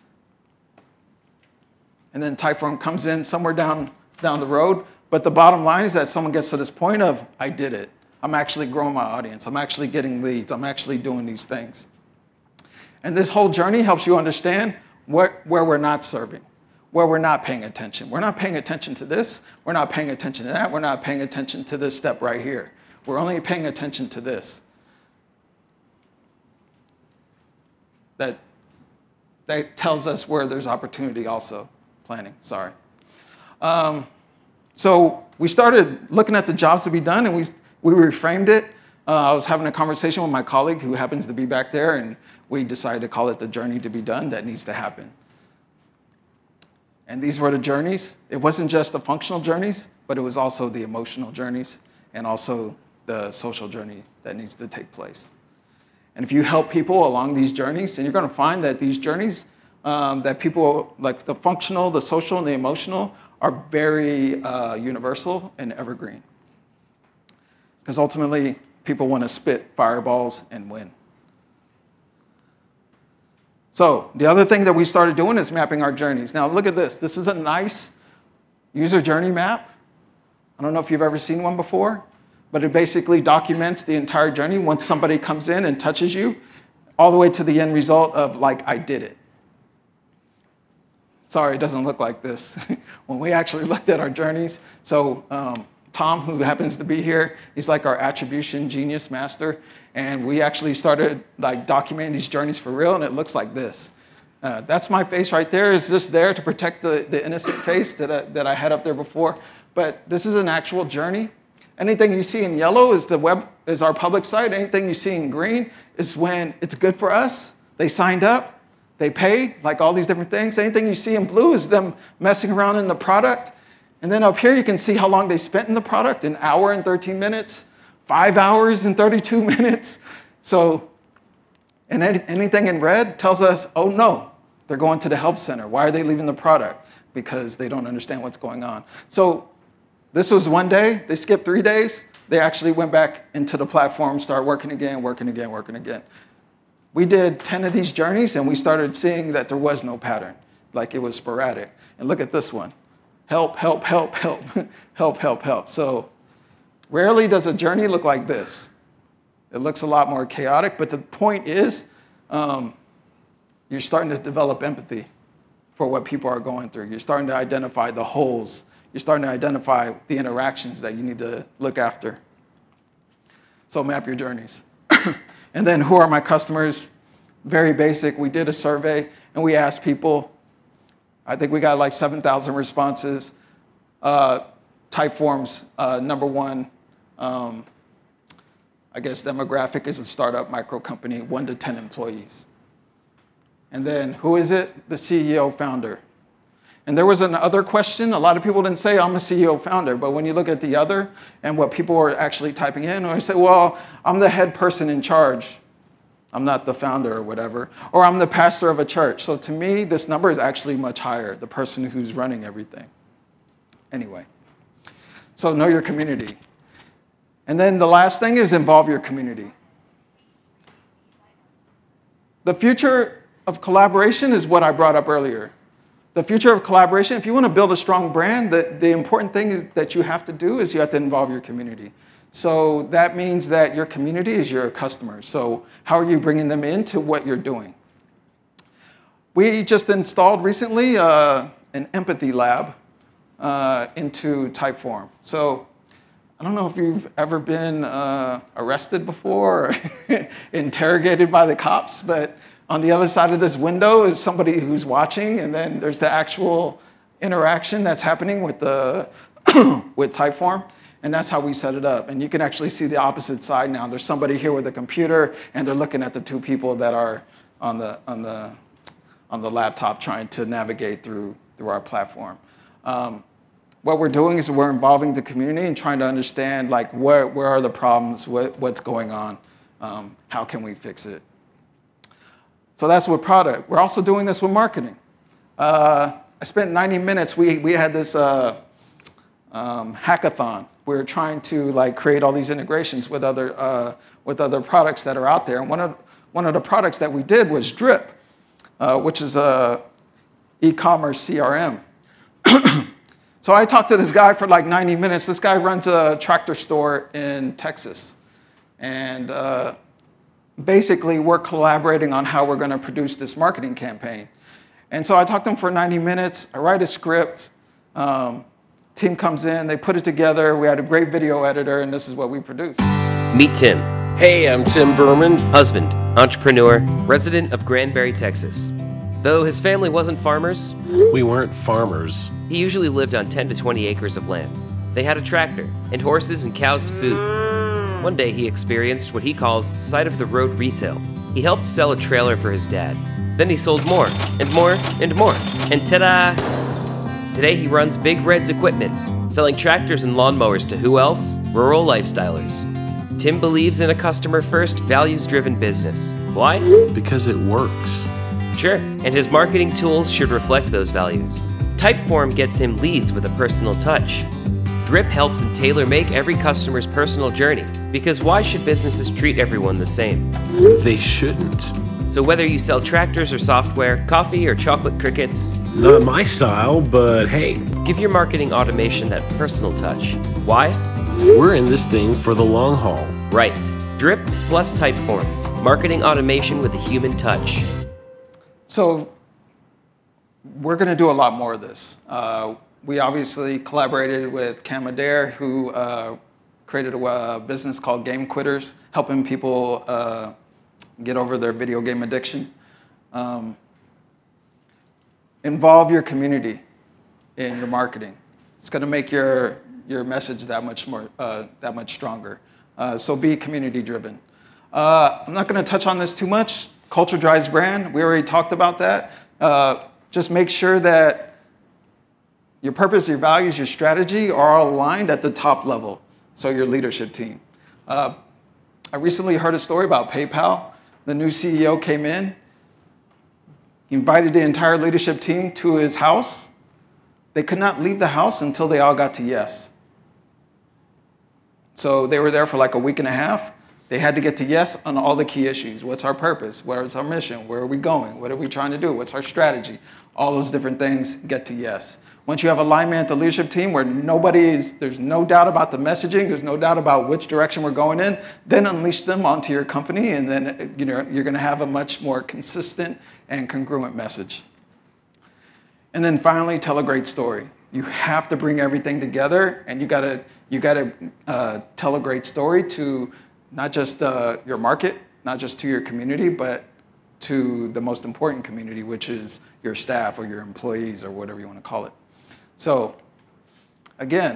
And then Typeform comes in somewhere down, down the road. But the bottom line is that someone gets to this point of, I did it. I'm actually growing my audience. I'm actually getting leads. I'm actually doing these things. And this whole journey helps you understand what, where we're not serving, where we're not paying attention. We're not paying attention to this. We're not paying attention to that. We're not paying attention to this step right here. We're only paying attention to this. That, that tells us where there's opportunity also. Planning, sorry. Um, so we started looking at the jobs to be done, and we, we reframed it. Uh, I was having a conversation with my colleague who happens to be back there, and we decided to call it the journey to be done that needs to happen. And these were the journeys. It wasn't just the functional journeys, but it was also the emotional journeys and also the social journey that needs to take place. And if you help people along these journeys, and you're going to find that these journeys um, that people, like the functional, the social, and the emotional, are very uh, universal and evergreen. Because ultimately, people want to spit fireballs and win. So the other thing that we started doing is mapping our journeys. Now look at this. This is a nice user journey map. I don't know if you've ever seen one before, but it basically documents the entire journey once somebody comes in and touches you, all the way to the end result of like, I did it. Sorry, it doesn't look like this. When we actually looked at our journeys, so um, Tom, who happens to be here, he's like our attribution genius master. And we actually started like documenting these journeys for real, and it looks like this. Uh, that's my face right there. It's just there to protect the, the innocent face that I, that I had up there before. But this is an actual journey. Anything you see in yellow is the web, is our public site. Anything you see in green is when it's good for us. They signed up, they paid, like all these different things. Anything you see in blue is them messing around in the product. And then up here you can see how long they spent in the product, an hour and thirteen minutes. Five hours and thirty-two minutes. So, and anything in red tells us, oh no, they're going to the help center. Why are they leaving the product? Because they don't understand what's going on. So this was one day. They skipped three days. They actually went back into the platform, started working again, working again, working again. We did ten of these journeys, and we started seeing that there was no pattern. Like it was sporadic. And look at this one. Help, help, help, help, help, help, help. So rarely does a journey look like this. It looks a lot more chaotic, but the point is um, you're starting to develop empathy for what people are going through. You're starting to identify the holes. You're starting to identify the interactions that you need to look after. So map your journeys. And then who are my customers? Very basic. We did a survey, and we asked people. I think we got like seven thousand responses. Uh, Typeform's uh, number one Um, I guess demographic is a startup micro company, one to ten employees. And then who is it? The C E O founder. And there was another question. A lot of people didn't say, I'm a C E O founder. But when you look at the other and what people are actually typing in, or say, well, I'm the head person in charge. I'm not the founder or whatever. Or I'm the pastor of a church. So to me, this number is actually much higher, the person who's running everything. Anyway, so know your community. And then the last thing is involve your community. The future of collaboration is what I brought up earlier. The future of collaboration, if you want to build a strong brand, the, the important thing is that you have to do is you have to involve your community. So that means that your community is your customers. So how are you bringing them into what you're doing? We just installed recently uh, an empathy lab uh, into Typeform. So I don't know if you've ever been uh, arrested before or interrogated by the cops, but on the other side of this window is somebody who's watching, and then there's the actual interaction that's happening with the with Typeform, and that's how we set it up. And you can actually see the opposite side now. There's somebody here with a computer, and they're looking at the two people that are on the on the on the laptop trying to navigate through through our platform. Um, what we're doing is we're involving the community and trying to understand like where where are the problems, what what's going on, um, how can we fix it. So that's with product. We're also doing this with marketing. Uh, I spent ninety minutes. We we had this uh, um, hackathon. We were trying to like create all these integrations with other uh, with other products that are out there. And one of one of the products that we did was Drip, uh, which is a e-commerce C R M. So I talked to this guy for like ninety minutes. This guy runs a tractor store in Texas, and uh, basically we're collaborating on how we're going to produce this marketing campaign. And so I talked to him for ninety minutes. I write a script. Um, team comes in, they put it together. We had a great video editor, and this is what we produced. Meet Tim. Hey, I'm Tim Berman, husband, entrepreneur, resident of Granbury, Texas. Though his family wasn't farmers, we weren't farmers. He usually lived on ten to twenty acres of land. They had a tractor and horses and cows to boot. One day he experienced what he calls side-of-the-road retail. He helped sell a trailer for his dad. Then he sold more, and more, and more, and ta-da! Today he runs Big Red's Equipment, selling tractors and lawnmowers to who else? Rural lifestylers. Tim believes in a customer-first, values-driven business. Why? Because it works. Sure, and his marketing tools should reflect those values. Typeform gets him leads with a personal touch. Drip helps him tailor-make every customer's personal journey, because why should businesses treat everyone the same? They shouldn't. So whether you sell tractors or software, coffee or chocolate crickets, not my style, but hey. Give your marketing automation that personal touch. Why? We're in this thing for the long haul. Right. Drip plus Typeform. Marketing automation with a human touch. So we're going to do a lot more of this. Uh, we obviously collaborated with Cam Adair, who uh, created a uh, business called Game Quitters, helping people uh, get over their video game addiction. Um, involve your community in your marketing. It's going to make your your message that much more uh, that much stronger. Uh, so be community driven. Uh, I'm not going to touch on this too much. Culture drives brand. We already talked about that. Uh, just make sure that your purpose, your values, your strategy are all aligned at the top level. So your leadership team. Uh, I recently heard a story about PayPal. The new C E O came in. He invited the entire leadership team to his house. They could not leave the house until they all got to yes. So they were there for like a week and a half. They had to get to yes on all the key issues. What's our purpose? What is our mission? Where are we going? What are we trying to do? What's our strategy? All those different things get to yes. Once you have alignment at the leadership team where nobody is, there's no doubt about the messaging, there's no doubt about which direction we're going in, then unleash them onto your company, and then you know, you're going to have a much more consistent and congruent message. And then finally, tell a great story. You have to bring everything together, and you got to you got to uh, tell a great story to not just uh, your market, not just to your community, but to the most important community, which is your staff or your employees or whatever you want to call it. So, again,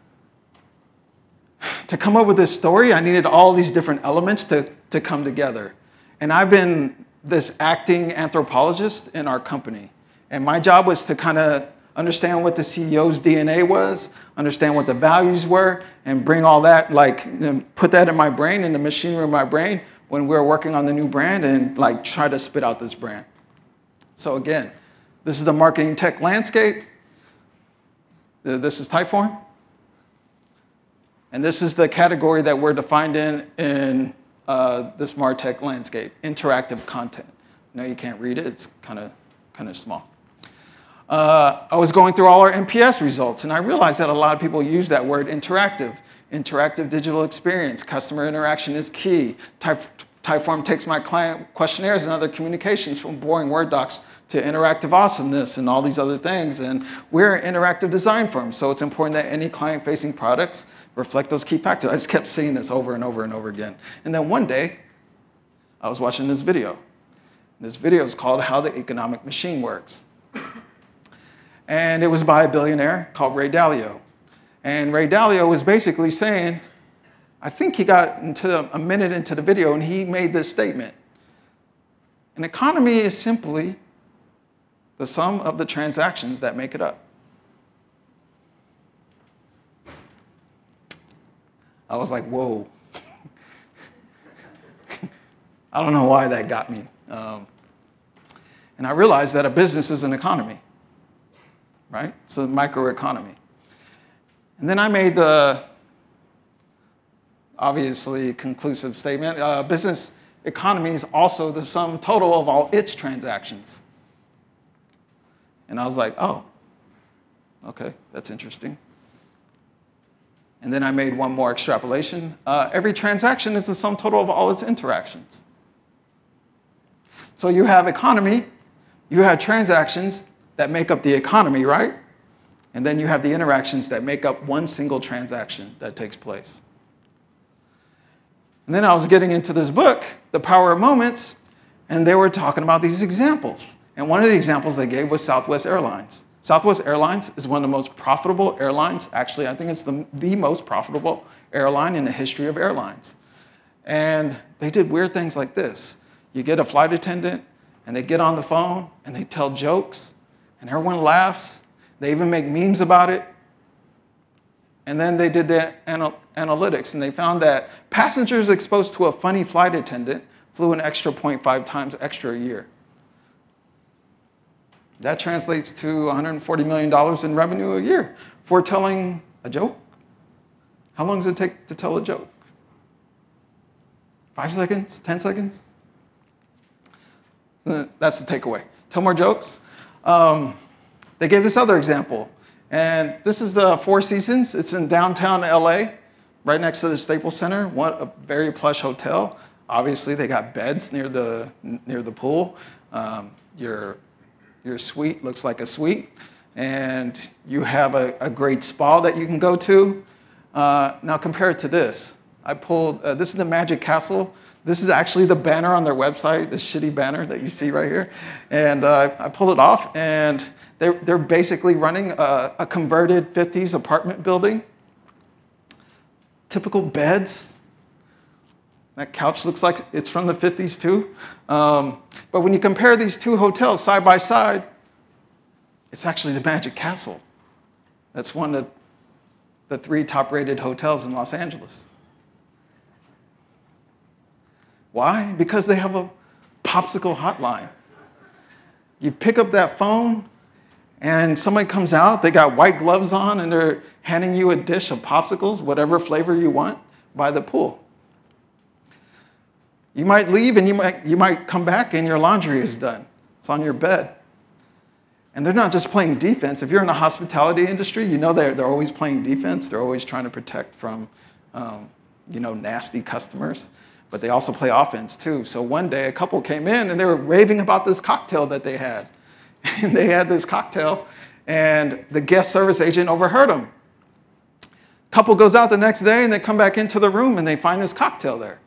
to come up with this story, I needed all these different elements to, to come together. And I've been this acting anthropologist in our company. And my job was to kind of understand what the C E O's D N A was, understand what the values were, and bring all that, like, you know, put that in my brain, in the machinery of my brain, when we were working on the new brand, and like try to spit out this brand. So again, this is the marketing tech landscape. This is Typeform. And this is the category that we're defined in in uh, this MarTech landscape, interactive content. I know you can't read it, it's kind of kind of small. uh, I was going through all our N P S results, and I realized that a lot of people use that word interactive. Interactive digital experience, customer interaction is key. Type, Typeform takes my client questionnaires and other communications from boring Word docs to interactive awesomeness and all these other things. And we're an interactive design firm, so it's important that any client-facing products reflect those key factors. I just kept seeing this over and over and over again. And then one day, I was watching this video. This video is called How the Economic Machine Works. And it was by a billionaire called Ray Dalio. And Ray Dalio was basically saying, I think he got into a minute into the video and he made this statement. An economy is simply the sum of the transactions that make it up. I was like, whoa. I don't know why that got me. Um, and I realized that a business is an economy, right? It's a microeconomy. And then I made the obviously conclusive statement, uh, business economy is also the sum total of all its transactions. And I was like, oh, okay, that's interesting. And then I made one more extrapolation. Uh, every transaction is the sum total of all its interactions. So you have economy, you have transactions that make up the economy, right? And then you have the interactions that make up one single transaction that takes place. And then I was getting into this book, The Power of Moments, and they were talking about these examples. And one of the examples they gave was Southwest Airlines. Southwest Airlines is one of the most profitable airlines. Actually, I think it's the, the most profitable airline in the history of airlines. And they did weird things like this. You get a flight attendant, and they get on the phone, and they tell jokes, and everyone laughs. They even make memes about it. And then they did the anal analytics, and they found that passengers exposed to a funny flight attendant flew an extra zero point five times extra a year. That translates to one hundred forty million dollars in revenue a year for telling a joke. How long does it take to tell a joke? Five seconds? Ten seconds? That's the takeaway. Tell more jokes. Um, they gave this other example. And this is the Four Seasons. It's in downtown L A, right next to the Staples Center, one, a very plush hotel. Obviously, they got beds near the, near the pool. Um, your, your suite looks like a suite. And you have a, a great spa that you can go to. Uh, now compare it to this. I pulled, uh, this is the Magic Castle. This is actually the banner on their website, this shitty banner that you see right here. And uh, I pulled it off, and they're, they're basically running a, a converted fifties apartment building. Typical beds. That couch looks like it's from the fifties too. Um, but when you compare these two hotels side by side, it's actually the Magic Castle. That's one of the three top-rated hotels in Los Angeles. Why? Because they have a popsicle hotline. You pick up that phone, and somebody comes out, they got white gloves on, and they're handing you a dish of popsicles, whatever flavor you want, by the pool. You might leave, and you might, you might come back, and your laundry is done. It's on your bed. And they're not just playing defense. If you're in the hospitality industry, you know they're, they're always playing defense. They're always trying to protect from um, you know, nasty customers. But they also play offense too. So one day a couple came in and they were raving about this cocktail that they had. And they had this cocktail and the guest service agent overheard them. Couple goes out the next day and they come back into the room and they find this cocktail there.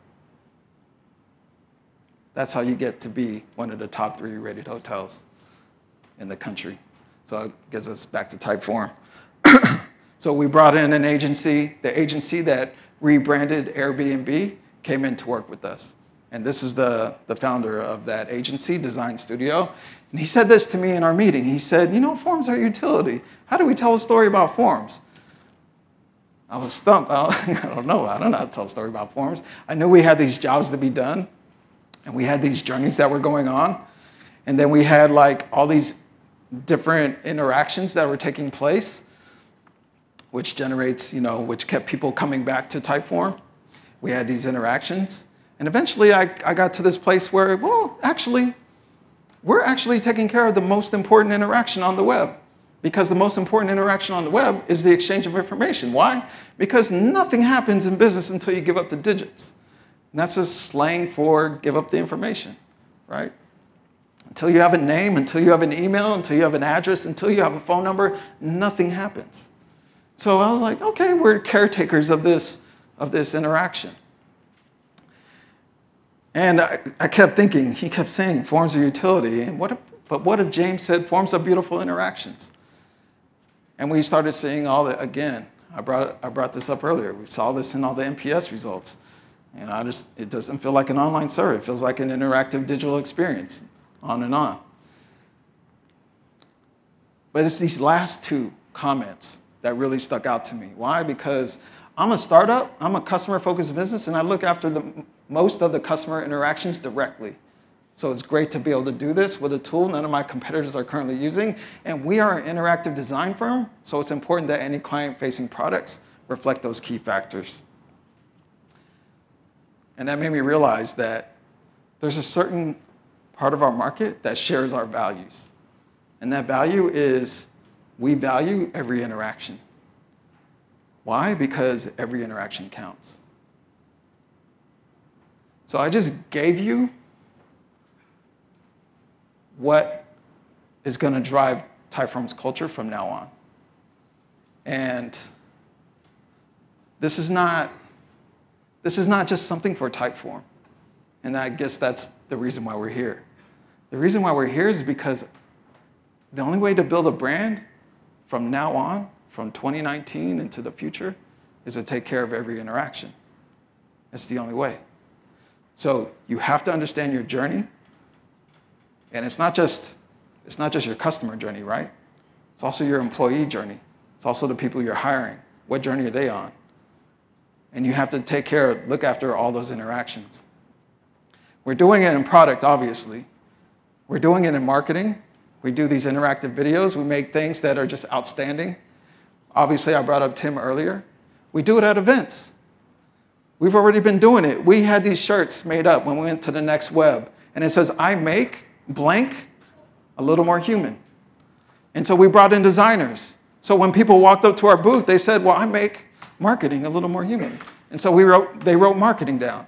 That's how you get to be one of the top three rated hotels in the country. So it gets us back to Typeform. So we brought in an agency, the agency that rebranded Airbnb came in to work with us. And this is the, the founder of that agency, Design Studio. And he said this to me in our meeting. He said, you know, forms are utility. How do we tell a story about forms? I was stumped. I don't know. I don't know how to tell a story about forms. I knew we had these jobs to be done. And we had these journeys that were going on. And then we had like all these different interactions that were taking place, which generates, you know, which kept people coming back to Typeform. We had these interactions. And eventually I, I got to this place where, well, actually, we're actually taking care of the most important interaction on the web, because the most important interaction on the web is the exchange of information. Why? Because nothing happens in business until you give up the digits. And that's just slang for give up the information, right? Until you have a name, until you have an email, until you have an address, until you have a phone number, nothing happens. So I was like, okay, we're caretakers of this, of this interaction. And I, I kept thinking, he kept saying forms of utility, and what if, but what if James said forms of beautiful interactions? And we started seeing all that again. I brought, I brought this up earlier. We saw this in all the N P S results. And I just, it doesn't feel like an online survey. It feels like an interactive digital experience, on and on. But it's these last two comments that really stuck out to me. Why? Because I'm a startup, I'm a customer-focused business, and I look after the, most of the customer interactions directly. So it's great to be able to do this with a tool none of my competitors are currently using. And we are an interactive design firm, so it's important that any client-facing products reflect those key factors. And that made me realize that there's a certain part of our market that shares our values. And that value is we value every interaction. Why? Because every interaction counts. So I just gave you what is going to drive Typeform's culture from now on. And this is not, this is not just something for Typeform. And I guess that's the reason why we're here. The reason why we're here is because the only way to build a brand from now on, from twenty nineteen into the future, is to take care of every interaction. That's the only way. So you have to understand your journey. And it's not just, it's not just your customer journey, right? It's also your employee journey. It's also the people you're hiring. What journey are they on? And you have to take care, look after all those interactions. We're doing it in product, obviously. We're doing it in marketing. We do these interactive videos. We make things that are just outstanding. Obviously, I brought up Tim earlier. We do it at events. We've already been doing it. We had these shirts made up when we went to the next web. And it says, I make blank a little more human. And so we brought in designers. So when people walked up to our booth, they said, well, I make marketing a little more human. And so we wrote, they wrote marketing down.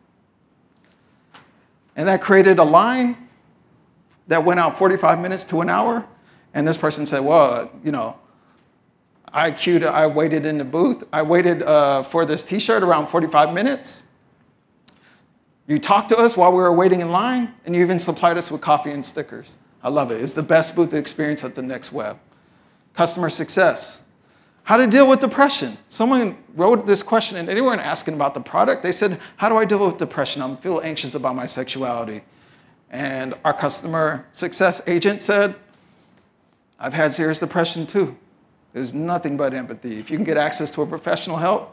And that created a line that went out forty-five minutes to an hour. And this person said, well, you know, I queued, I waited in the booth. I waited uh, for this t-shirt around forty-five minutes. You talked to us while we were waiting in line, and you even supplied us with coffee and stickers. I love it. It's the best booth experience at the next web. Customer success. How to deal with depression. Someone wrote this question, and they weren't asking about the product. They said, how do I deal with depression? I feel anxious about my sexuality. And our customer success agent said, I've had serious depression too. There's nothing but empathy. If you can get access to a professional help,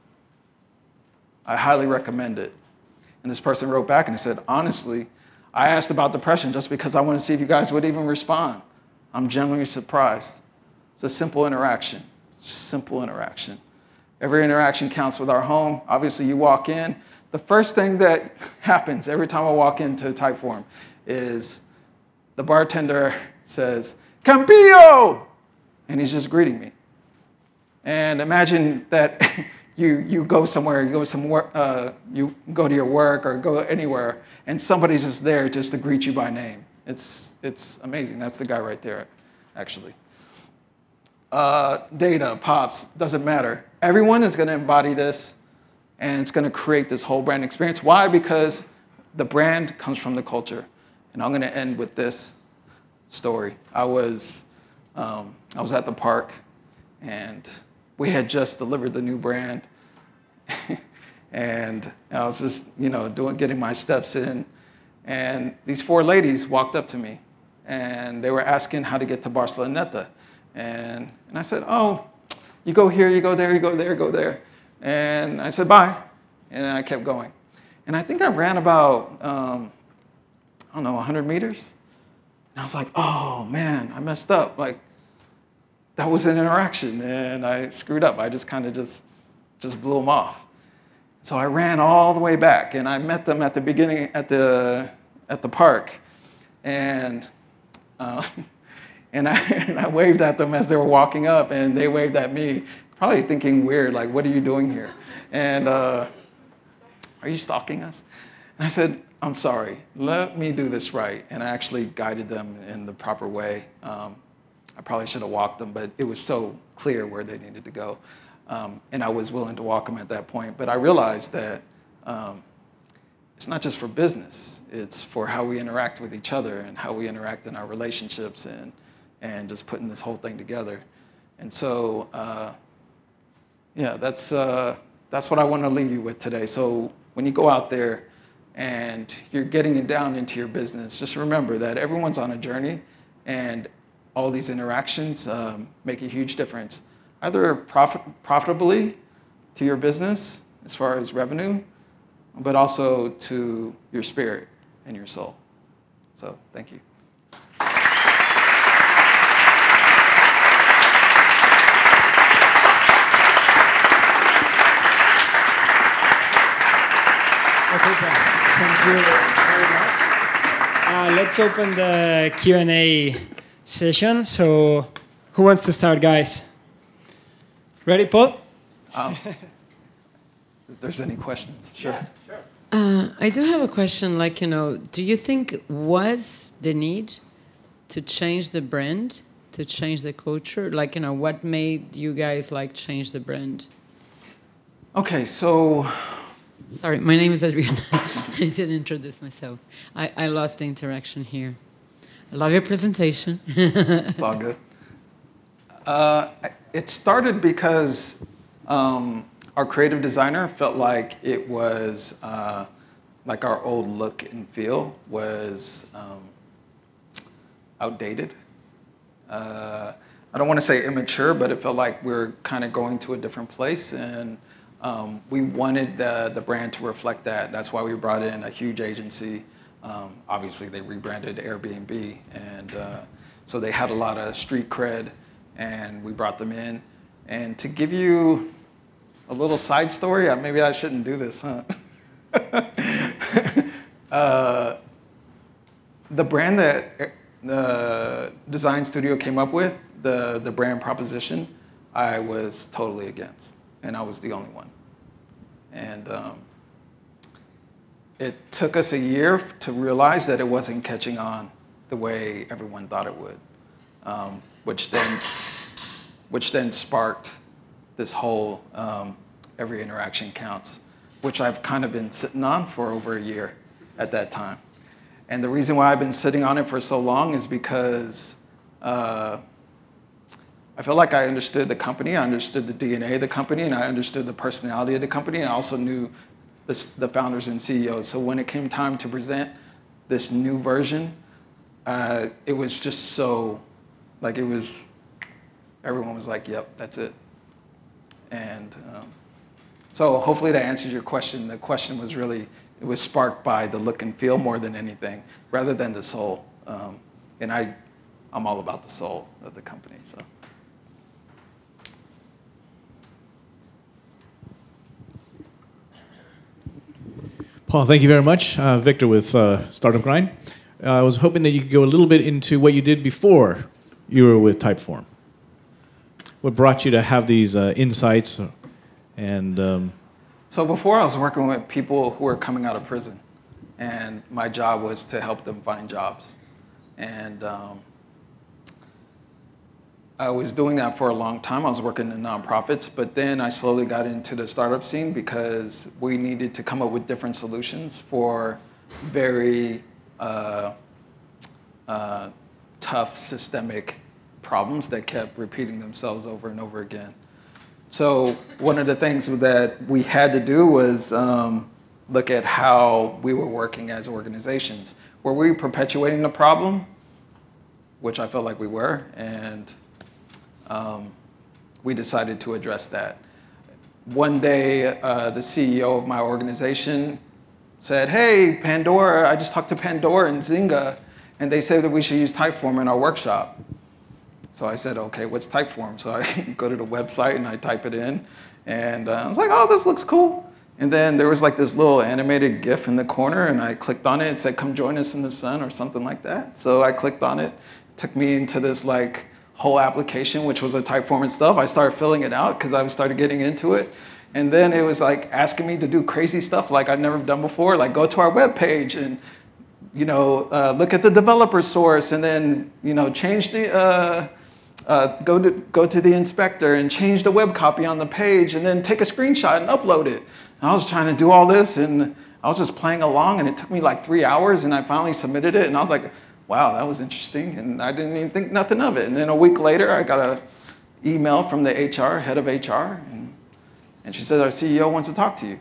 I highly recommend it. And this person wrote back and he said, honestly, I asked about depression just because I want to see if you guys would even respond. I'm genuinely surprised. It's a simple interaction, simple interaction. Every interaction counts with our home. Obviously, you walk in. The first thing that happens every time I walk into Typeform is the bartender says, Campillo! And he's just greeting me. And imagine that you, you go somewhere, you go somewhere, uh, you go to your work or go anywhere, and somebody's just there just to greet you by name. It's, it's amazing. That's the guy right there, actually. Uh, data, pops, doesn't matter. Everyone is going to embody this, and it's going to create this whole brand experience. Why? Because the brand comes from the culture. And I'm going to end with this story. I was, um, I was at the park, and we had just delivered the new brand. And I was just, you know, doing, getting my steps in. And these four ladies walked up to me, and they were asking how to get to Barcelona. And, and I said, oh, you go here, you go there, you go there, go there. And I said, bye. And I kept going. And I think I ran about, um, I don't know, one hundred meters. And I was like, oh, man, I messed up. Like, that was an interaction, and I screwed up. I just kind of just, just blew them off. So I ran all the way back, and I met them at the beginning, at the, at the park. And, uh, and, I, and I waved at them as they were walking up, and they waved at me, probably thinking weird, like, what are you doing here? And, uh, are you stalking us? And I said, I'm sorry, let me do this right. And I actually guided them in the proper way. Um, I probably should have walked them, but it was so clear where they needed to go. Um, and I was willing to walk them at that point. But I realized that um, it's not just for business. It's for how we interact with each other and how we interact in our relationships and, and just putting this whole thing together. And so, uh, yeah, that's, uh, that's what I want to leave you with today. So when you go out there and you're getting it down into your business, just remember that everyone's on a journey, and all these interactions um, make a huge difference, either profit, profitably to your business as far as revenue, but also to your spirit and your soul. So thank you. Okay, Brad. Thank you very much. Uh, let's open the Q and A session. So who wants to start, guys? Ready, Paul? Um, if there's any questions, sure. Yeah, sure. Uh, I do have a question, like, you know, do you think was the need to change the brand, to change the culture? Like, you know, what made you guys, like, change the brand? Okay, so... Sorry, my name is Adriana. I didn't introduce myself. I, I lost the interaction here. I love your presentation. It's all good. Uh, it started because um, our creative designer felt like it was, uh, like our old look and feel was um, outdated. Uh, I don't want to say immature, but it felt like we were kind of going to a different place, and Um, we wanted the, the brand to reflect that. That's why we brought in a huge agency. Um, obviously, they rebranded Airbnb, and uh, so they had a lot of street cred, and we brought them in. And to give you a little side story, maybe I shouldn't do this, huh? uh, the brand that the design studio came up with, the, the brand proposition, I was totally against. And I was the only one. And um, it took us a year to realize that it wasn't catching on the way everyone thought it would, um, which then, which then sparked this whole um, every interaction counts, which I've kind of been sitting on for over a year at that time. And the reason why I've been sitting on it for so long is because uh, I felt like I understood the company, I understood the D N A of the company, and I understood the personality of the company, and I also knew this, the founders and C E Os. So when it came time to present this new version, uh, it was just so, like it was, everyone was like, yep, that's it. And um, so hopefully that answers your question. The question was really, it was sparked by the look and feel more than anything, rather than the soul. Um, and I, I'm all about the soul of the company, so. Paul, thank you very much. Uh, Victor with uh, Startup Grind. Uh, I was hoping that you could go a little bit into what you did before you were with Typeform. What brought you to have these uh, insights? And um... So before I was working with people who were coming out of prison, and my job was to help them find jobs. And um, I was doing that for a long time. I was working in nonprofits, but then I slowly got into the startup scene because we needed to come up with different solutions for very uh, uh, tough systemic problems that kept repeating themselves over and over again. So one of the things that we had to do was um, look at how we were working as organizations. Were we perpetuating the problem? Which I felt like we were, and Um, we decided to address that. One day, uh, the C E O of my organization said, hey, Pandora, I just talked to Pandora and Zynga, and they said that we should use Typeform in our workshop. So I said, okay, what's Typeform? So I go to the website and I type it in, and uh, I was like, oh, this looks cool. And then there was like this little animated GIF in the corner, and I clicked on it. It said, "Come join us in the sun," or something like that. So I clicked on it. It took me into this like whole application, which was a Typeform and stuff. I started filling it out because I started getting into it. And then it was like asking me to do crazy stuff like I'd never done before, like go to our web page and you know uh, look at the developer source, and then you know change the uh, uh, go to go to the inspector and change the web copy on the page, and then take a screenshot and upload it. And I was trying to do all this, and I was just playing along, and it took me like three hours, and I finally submitted it, and I was like, wow, that was interesting, and I didn't even think nothing of it. And then a week later, I got an email from the H R, head of H R, and And she said, our C E O wants to talk to you.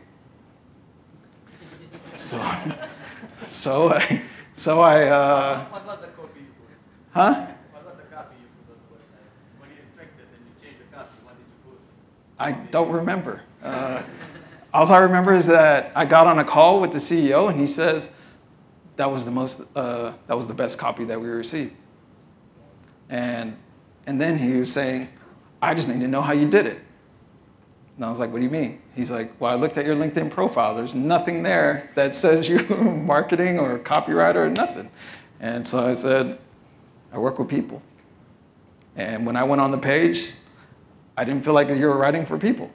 So, so I, so I, uh, what was the copy you put? Huh? What was the copy you put on the website? When you inspected and you changed the copy, what did you put? I don't remember. Uh, all I remember is that I got on a call with the C E O, and he says, that was the most, uh, that was the best copy that we received. And, and then he was saying, I just need to know how you did it. And I was like, what do you mean? He's like, well, I looked at your LinkedIn profile. There's nothing there that says you're marketing or copywriter or nothing. And so I said, I work with people. And when I went on the page, I didn't feel like you were writing for people.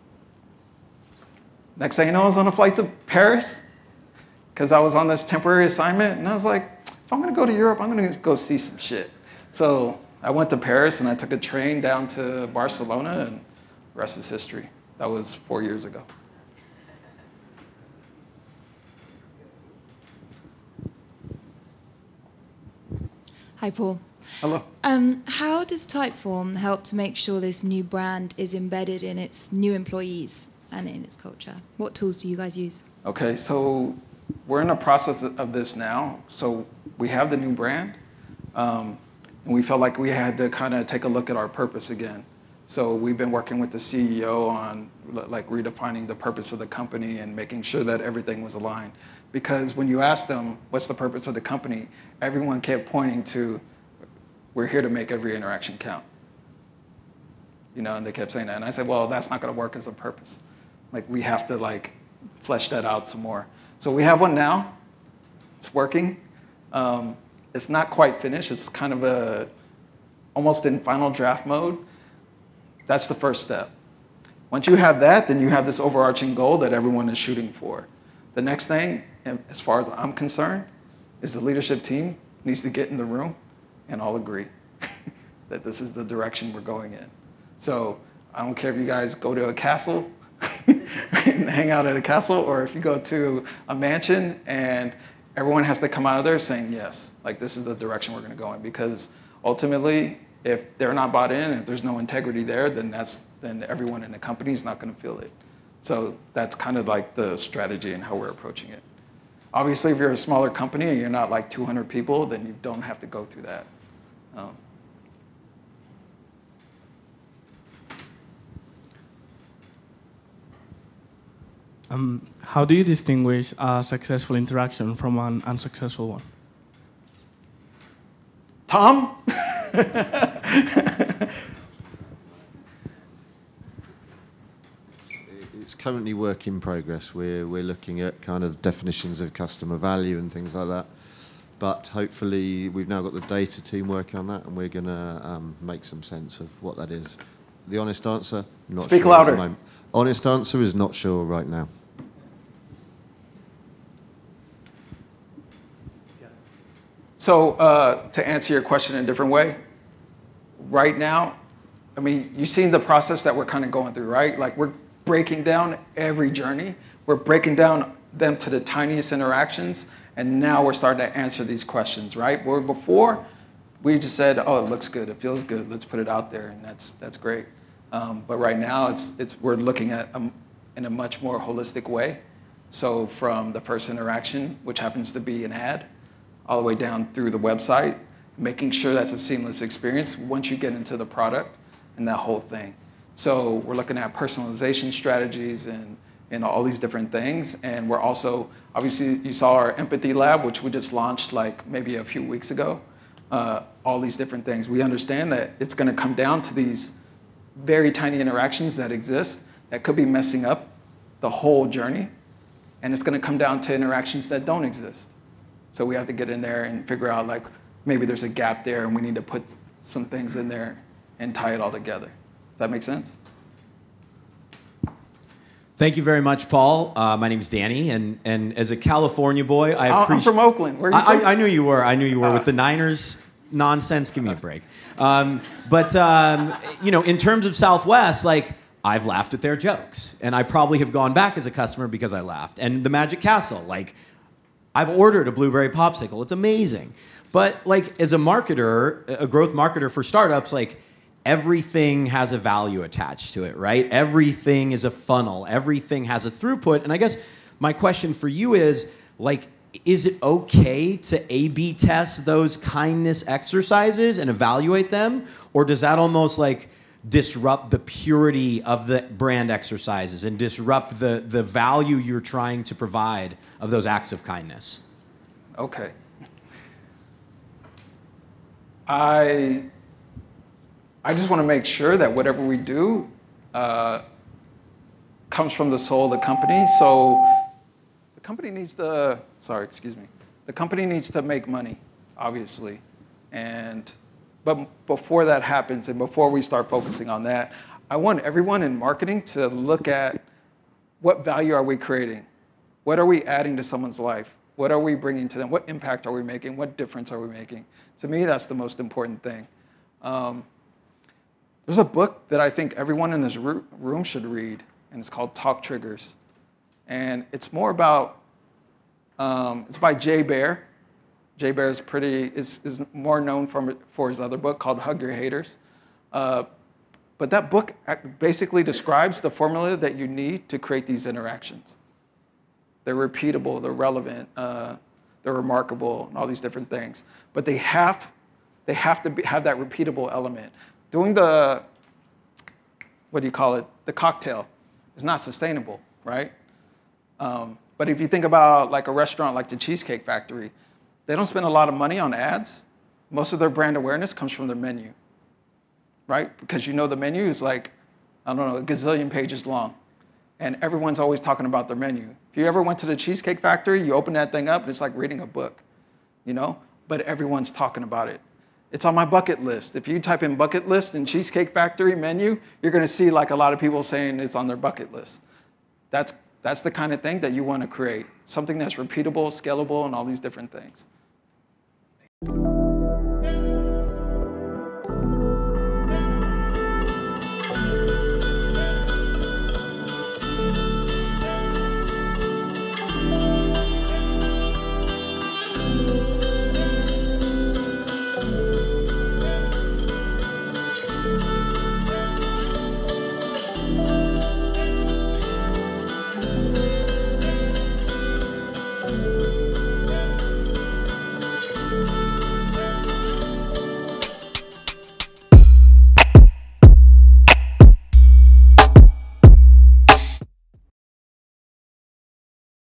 Next thing you know, I was on a flight to Paris because I was on this temporary assignment. And I was like, if I'm going to go to Europe, I'm going to go see some shit. So I went to Paris, and I took a train down to Barcelona, and the rest is history. That was four years ago. Hi, Paul. Hello. Um, how does Typeform help to make sure this new brand is embedded in its new employees and in its culture? What tools do you guys use? Okay, so we're in the process of this now. So we have the new brand, um, and we felt like we had to kind of take a look at our purpose again. So we've been working with the C E O on like redefining the purpose of the company and making sure that everything was aligned. Because when you ask them, what's the purpose of the company, everyone kept pointing to, we're here to make every interaction count. You know, and they kept saying that. And I said, well, that's not gonna work as a purpose. Like, we have to like flesh that out some more. So we have one now, it's working. Um, it's not quite finished, it's kind of a, almost in final draft mode. That's the first step. Once you have that, then you have this overarching goal that everyone is shooting for. The next thing, as far as I'm concerned, is the leadership team needs to get in the room and all agree that this is the direction we're going in. So I don't care if you guys go to a castle and hang out at a castle, or if you go to a mansion and everyone has to come out of there saying, yes, like this is the direction we're going to go in. Because ultimately, if they're not bought in, if there's no integrity there, then that's then everyone in the company is not going to feel it. So that's kind of like the strategy and how we're approaching it. Obviously, if you're a smaller company and you're not like two hundred people, then you don't have to go through that. Um, um, how do you distinguish a successful interaction from an unsuccessful one? Tom? It's currently work in progress. We're, we're looking at kind of definitions of customer value and things like that. But hopefully we've now got the data team working on that, and we're going to um, make some sense of what that is. The honest answer, not Speak sure louder. at the moment. Honest answer is not sure right now. So uh, to answer your question in a different way, right now, I mean, you've seen the process that we're kind of going through, right? Like, we're breaking down every journey. We're breaking down them to the tiniest interactions, and now we're starting to answer these questions, right? Where before, we just said, oh, it looks good, it feels good, let's put it out there, and that's, that's great. Um, but right now, it's, it's, we're looking at um, in a much more holistic way. So from the first interaction, which happens to be an ad, all the way down through the website, making sure that's a seamless experience once you get into the product and that whole thing. So we're looking at personalization strategies and, and all these different things. And we're also, obviously, you saw our empathy lab, which we just launched like maybe a few weeks ago. Uh, all these different things. We understand that it's going to come down to these very tiny interactions that exist that could be messing up the whole journey. And it's going to come down to interactions that don't exist. So we have to get in there and figure out, like, maybe there's a gap there and we need to put some things in there and tie it all together. Does that make sense? Thank you very much, Paul. Uh, my name is Danny, and, and as a California boy, I appreciate... I'm from Oakland. Where are you I, from? I, I knew you were. I knew you were Uh, with the Niners nonsense. Give me a break. Um, but, um, you know, in terms of Southwest, like, I've laughed at their jokes, and I probably have gone back as a customer because I laughed. And the Magic Castle, like, I've ordered a blueberry popsicle. It's amazing. But, like, as a marketer, a growth marketer for startups, like, everything has a value attached to it, right? Everything is a funnel. Everything has a throughput. And I guess my question for you is, like, is it okay to A B test those kindness exercises and evaluate them? Or does that almost, like, disrupt the purity of the brand exercises and disrupt the, the value you're trying to provide of those acts of kindness? Okay. I... I just want to make sure that whatever we do uh, comes from the soul of the company. So the company needs to, sorry, excuse me. The company needs to make money, obviously. And, but before that happens and before we start focusing on that, I want everyone in marketing to look at what value are we creating? What are we adding to someone's life? What are we bringing to them? What impact are we making? What difference are we making? To me, that's the most important thing. Um, There's a book that I think everyone in this room should read, and it's called Talk Triggers. And it's more about, um, it's by Jay Baer. Jay Baer is pretty, is, is more known for, for his other book called Hug Your Haters. Uh, but that book basically describes the formula that you need to create these interactions. They're repeatable, they're relevant, uh, they're remarkable, and all these different things. But they have, they have to be, have that repeatable element. Doing the, what do you call it, the cocktail is not sustainable, right? Um, but if you think about like a restaurant like the Cheesecake Factory, they don't spend a lot of money on ads. Most of their brand awareness comes from their menu, right? Because you know the menu is like, I don't know, a gazillion pages long. And everyone's always talking about their menu. If you ever went to the Cheesecake Factory, you open that thing up, and it's like reading a book, you know? But everyone's talking about it. It's on my bucket list. If you type in bucket list and Cheesecake Factory menu, you're going to see like a lot of people saying it's on their bucket list. That's, that's the kind of thing that you want to create. Something that's repeatable, scalable, and all these different things.